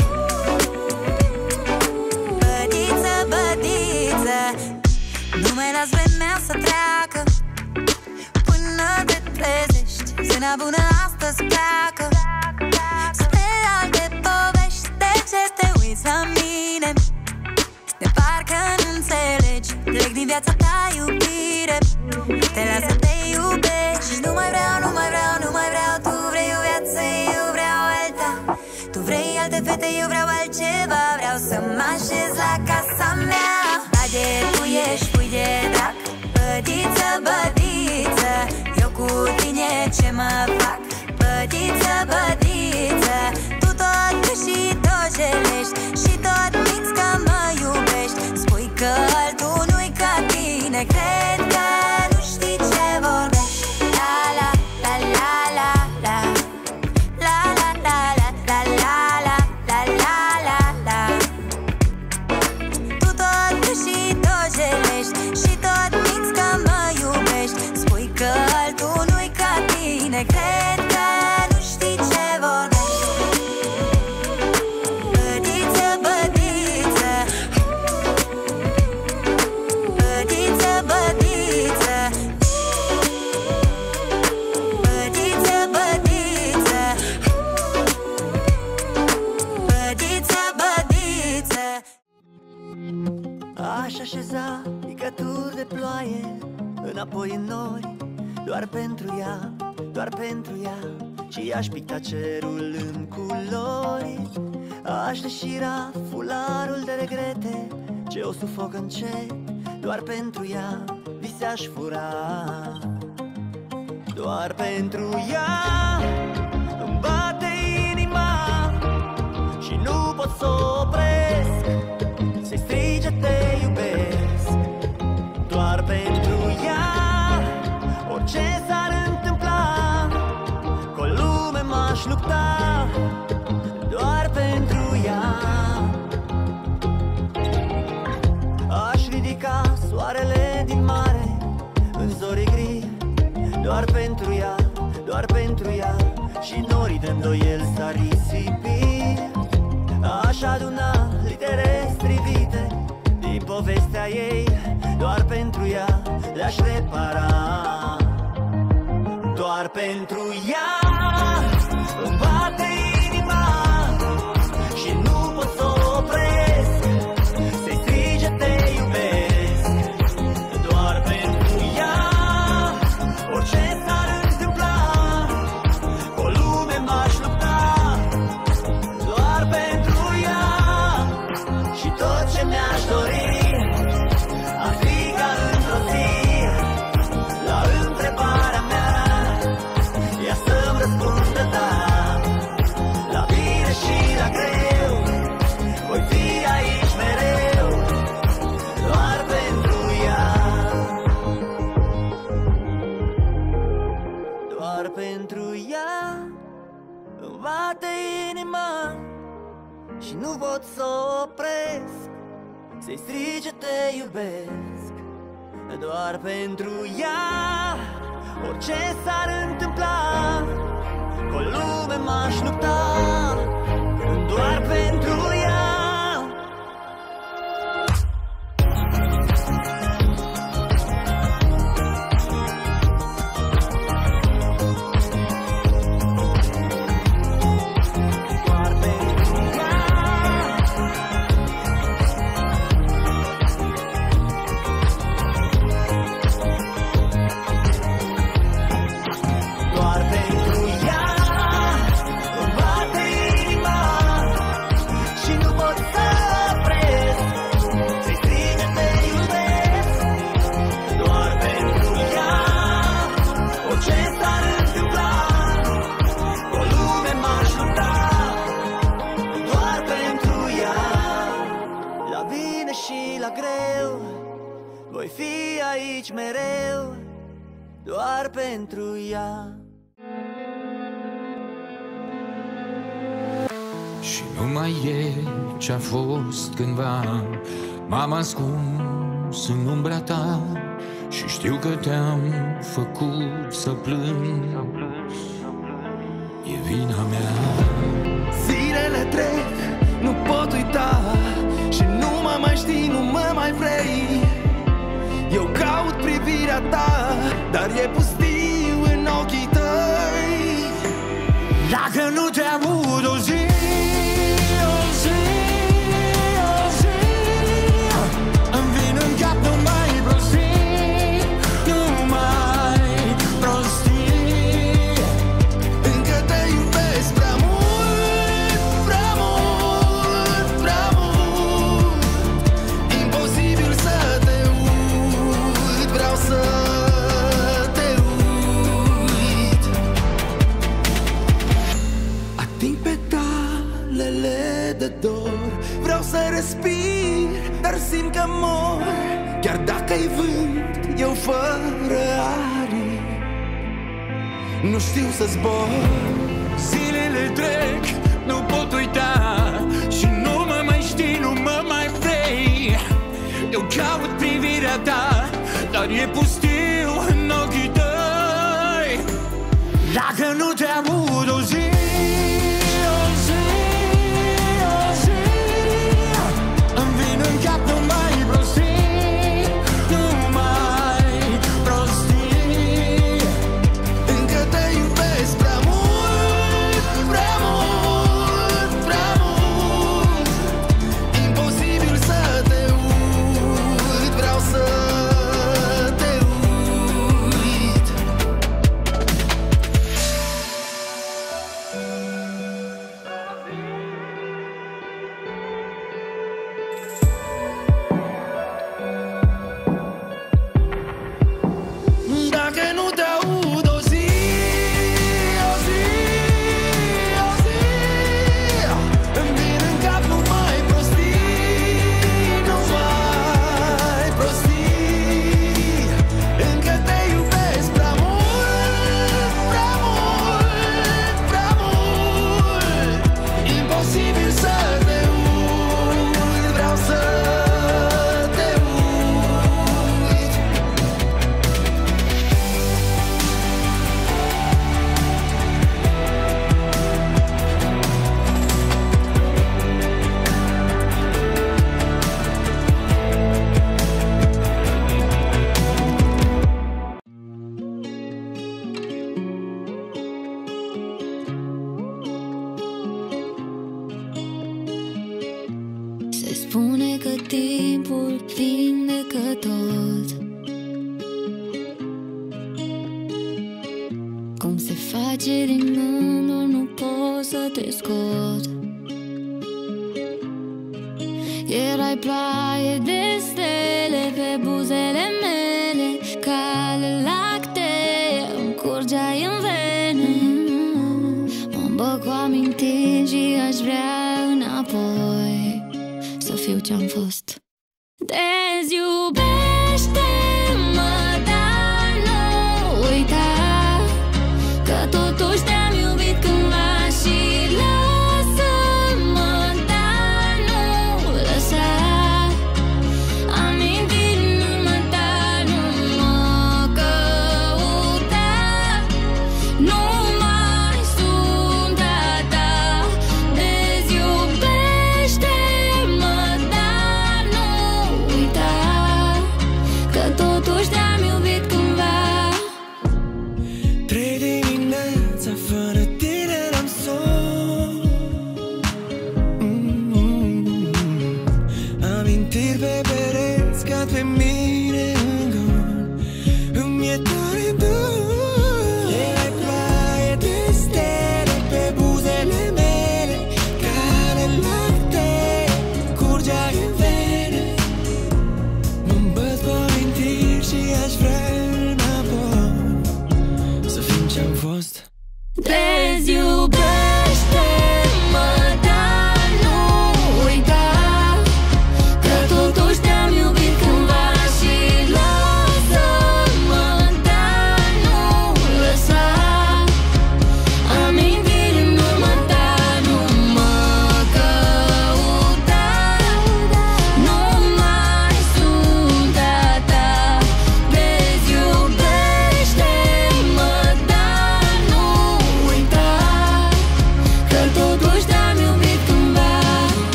[SPEAKER 1] bădiță, bădiță, nu mai las vremea să treacă până te trezești. Zâna bună astăzi pleacă spre alte povești. De ce te uiți la mine? De parcă nu înțelegi. Plec din viața ta, iubire, te las să te iubești. Nu mai vreau, nu mai vreau, nu mai vreau. Tu vrei o viață, eu vreau alta. Tu vrei alte fete, eu vreau altceva. Vreau să mă așez la casa mea. Bade, tu ești, pui de drac. Bădiță, bădiță, eu cu tine ce mă fac? Bădiță, bădiță, tu tot și tot jelești și tot minți că mă iubești. Spui că altul nu-i ca tine, cred că nu știi ce vorbești. La la la la la la la la la la la la la.
[SPEAKER 18] Aș așeza picături de ploaie înapoi în nori, doar pentru ea, doar pentru ea. Și aș picta cerul în culori. Aș deșira fularul de regrete ce o sufoc încet, doar pentru ea vise aș fura. Doar pentru ea îmi bate inima și nu pot să o opresc, să-i strige te iubesc. Doar pentru ea orice s-ar întâmpla, cu o lume m-aș lupta. Doar pentru ea aș ridica soarele din mare în zori gri, doar pentru ea, doar pentru ea. Și norii de îndoiel s-ar risipi. Aș aduna litere strivite din povestea ei, doar pentru ea le-aș repara. Doar pentru ea îmi bate inima și nu pot să o opresc, să-i strige te iubesc. Doar pentru ea orice s-ar întâmpla, cu o lume m-aș lupta. Doar pentru ea și tot ce mi-aș dori, aș striga într-o zi la întrebarea mea, ea să-mi răspundă da. La bine și la greu voi fi aici mereu, doar pentru ea. Doar pentru ea îmi bate inima și nu pot să o opresc, să-i strige te iubesc. Doar pentru ea orice s-ar întâmpla, cu o lume m-aș lupta. Doar pentru ea. Voi fi aici mereu, doar pentru ea.
[SPEAKER 2] Și nu mai e ce-a fost cândva. M-am ascuns în umbra ta și știu că te-am făcut să plâng. E vina mea.
[SPEAKER 15] Zilele trec, nu pot uita și nu mă mai știi, nu mă mai vrei. Eu caut privirea ta, dar e pustiu în ochii tăi.
[SPEAKER 4] Dacă nu te aud o zi, o zi, o zi, îmi vin în cap numai prostii, numai prostii.
[SPEAKER 15] Încă te iubesc prea mult, prea mult, prea mult. Imposibil să te uit, vreau să te uit. Ating petalele de dor, vreau să respir, dar simt că mor. Chiar dacă-i vânt, eu fără aripi nu știu să zbor.
[SPEAKER 4] Zilele trec, nu pot uita și nu mă mai știi, nu mă mai vrei. Eu caut privirea ta, dar e pustiu în ochii tăi. Dacă nu te aud o zi, o zi, o zi, îmi vin în cap numai prostii, numai prostii.
[SPEAKER 15] Încă te iubesc prea mult, prea mult, prea mult. Imposibil să te uit,
[SPEAKER 1] spune că timpul vindecă tot. Cum se face din gânduri, nu pot să te scot. Erai ploaie de stele pe buzele mele, cale lactee, îmi curgeai în vene. Mă îmbăc cu amintiri și aș vrea înapoi să fiu ce-am fost. Deziubește-mă, dar nu uita că totuși te-am iubit cândva și lasă-mă, dar nu lăsa amintiri în urmă ta, nu mă căuta, nu mai sunt a ta. Deziubește-mă, dar nu uita că totuși te-am iubit cândva.
[SPEAKER 15] Trei dimineața fără tine n-am somn. Mm-hmm. Amintiri pe pereți cad pe mine.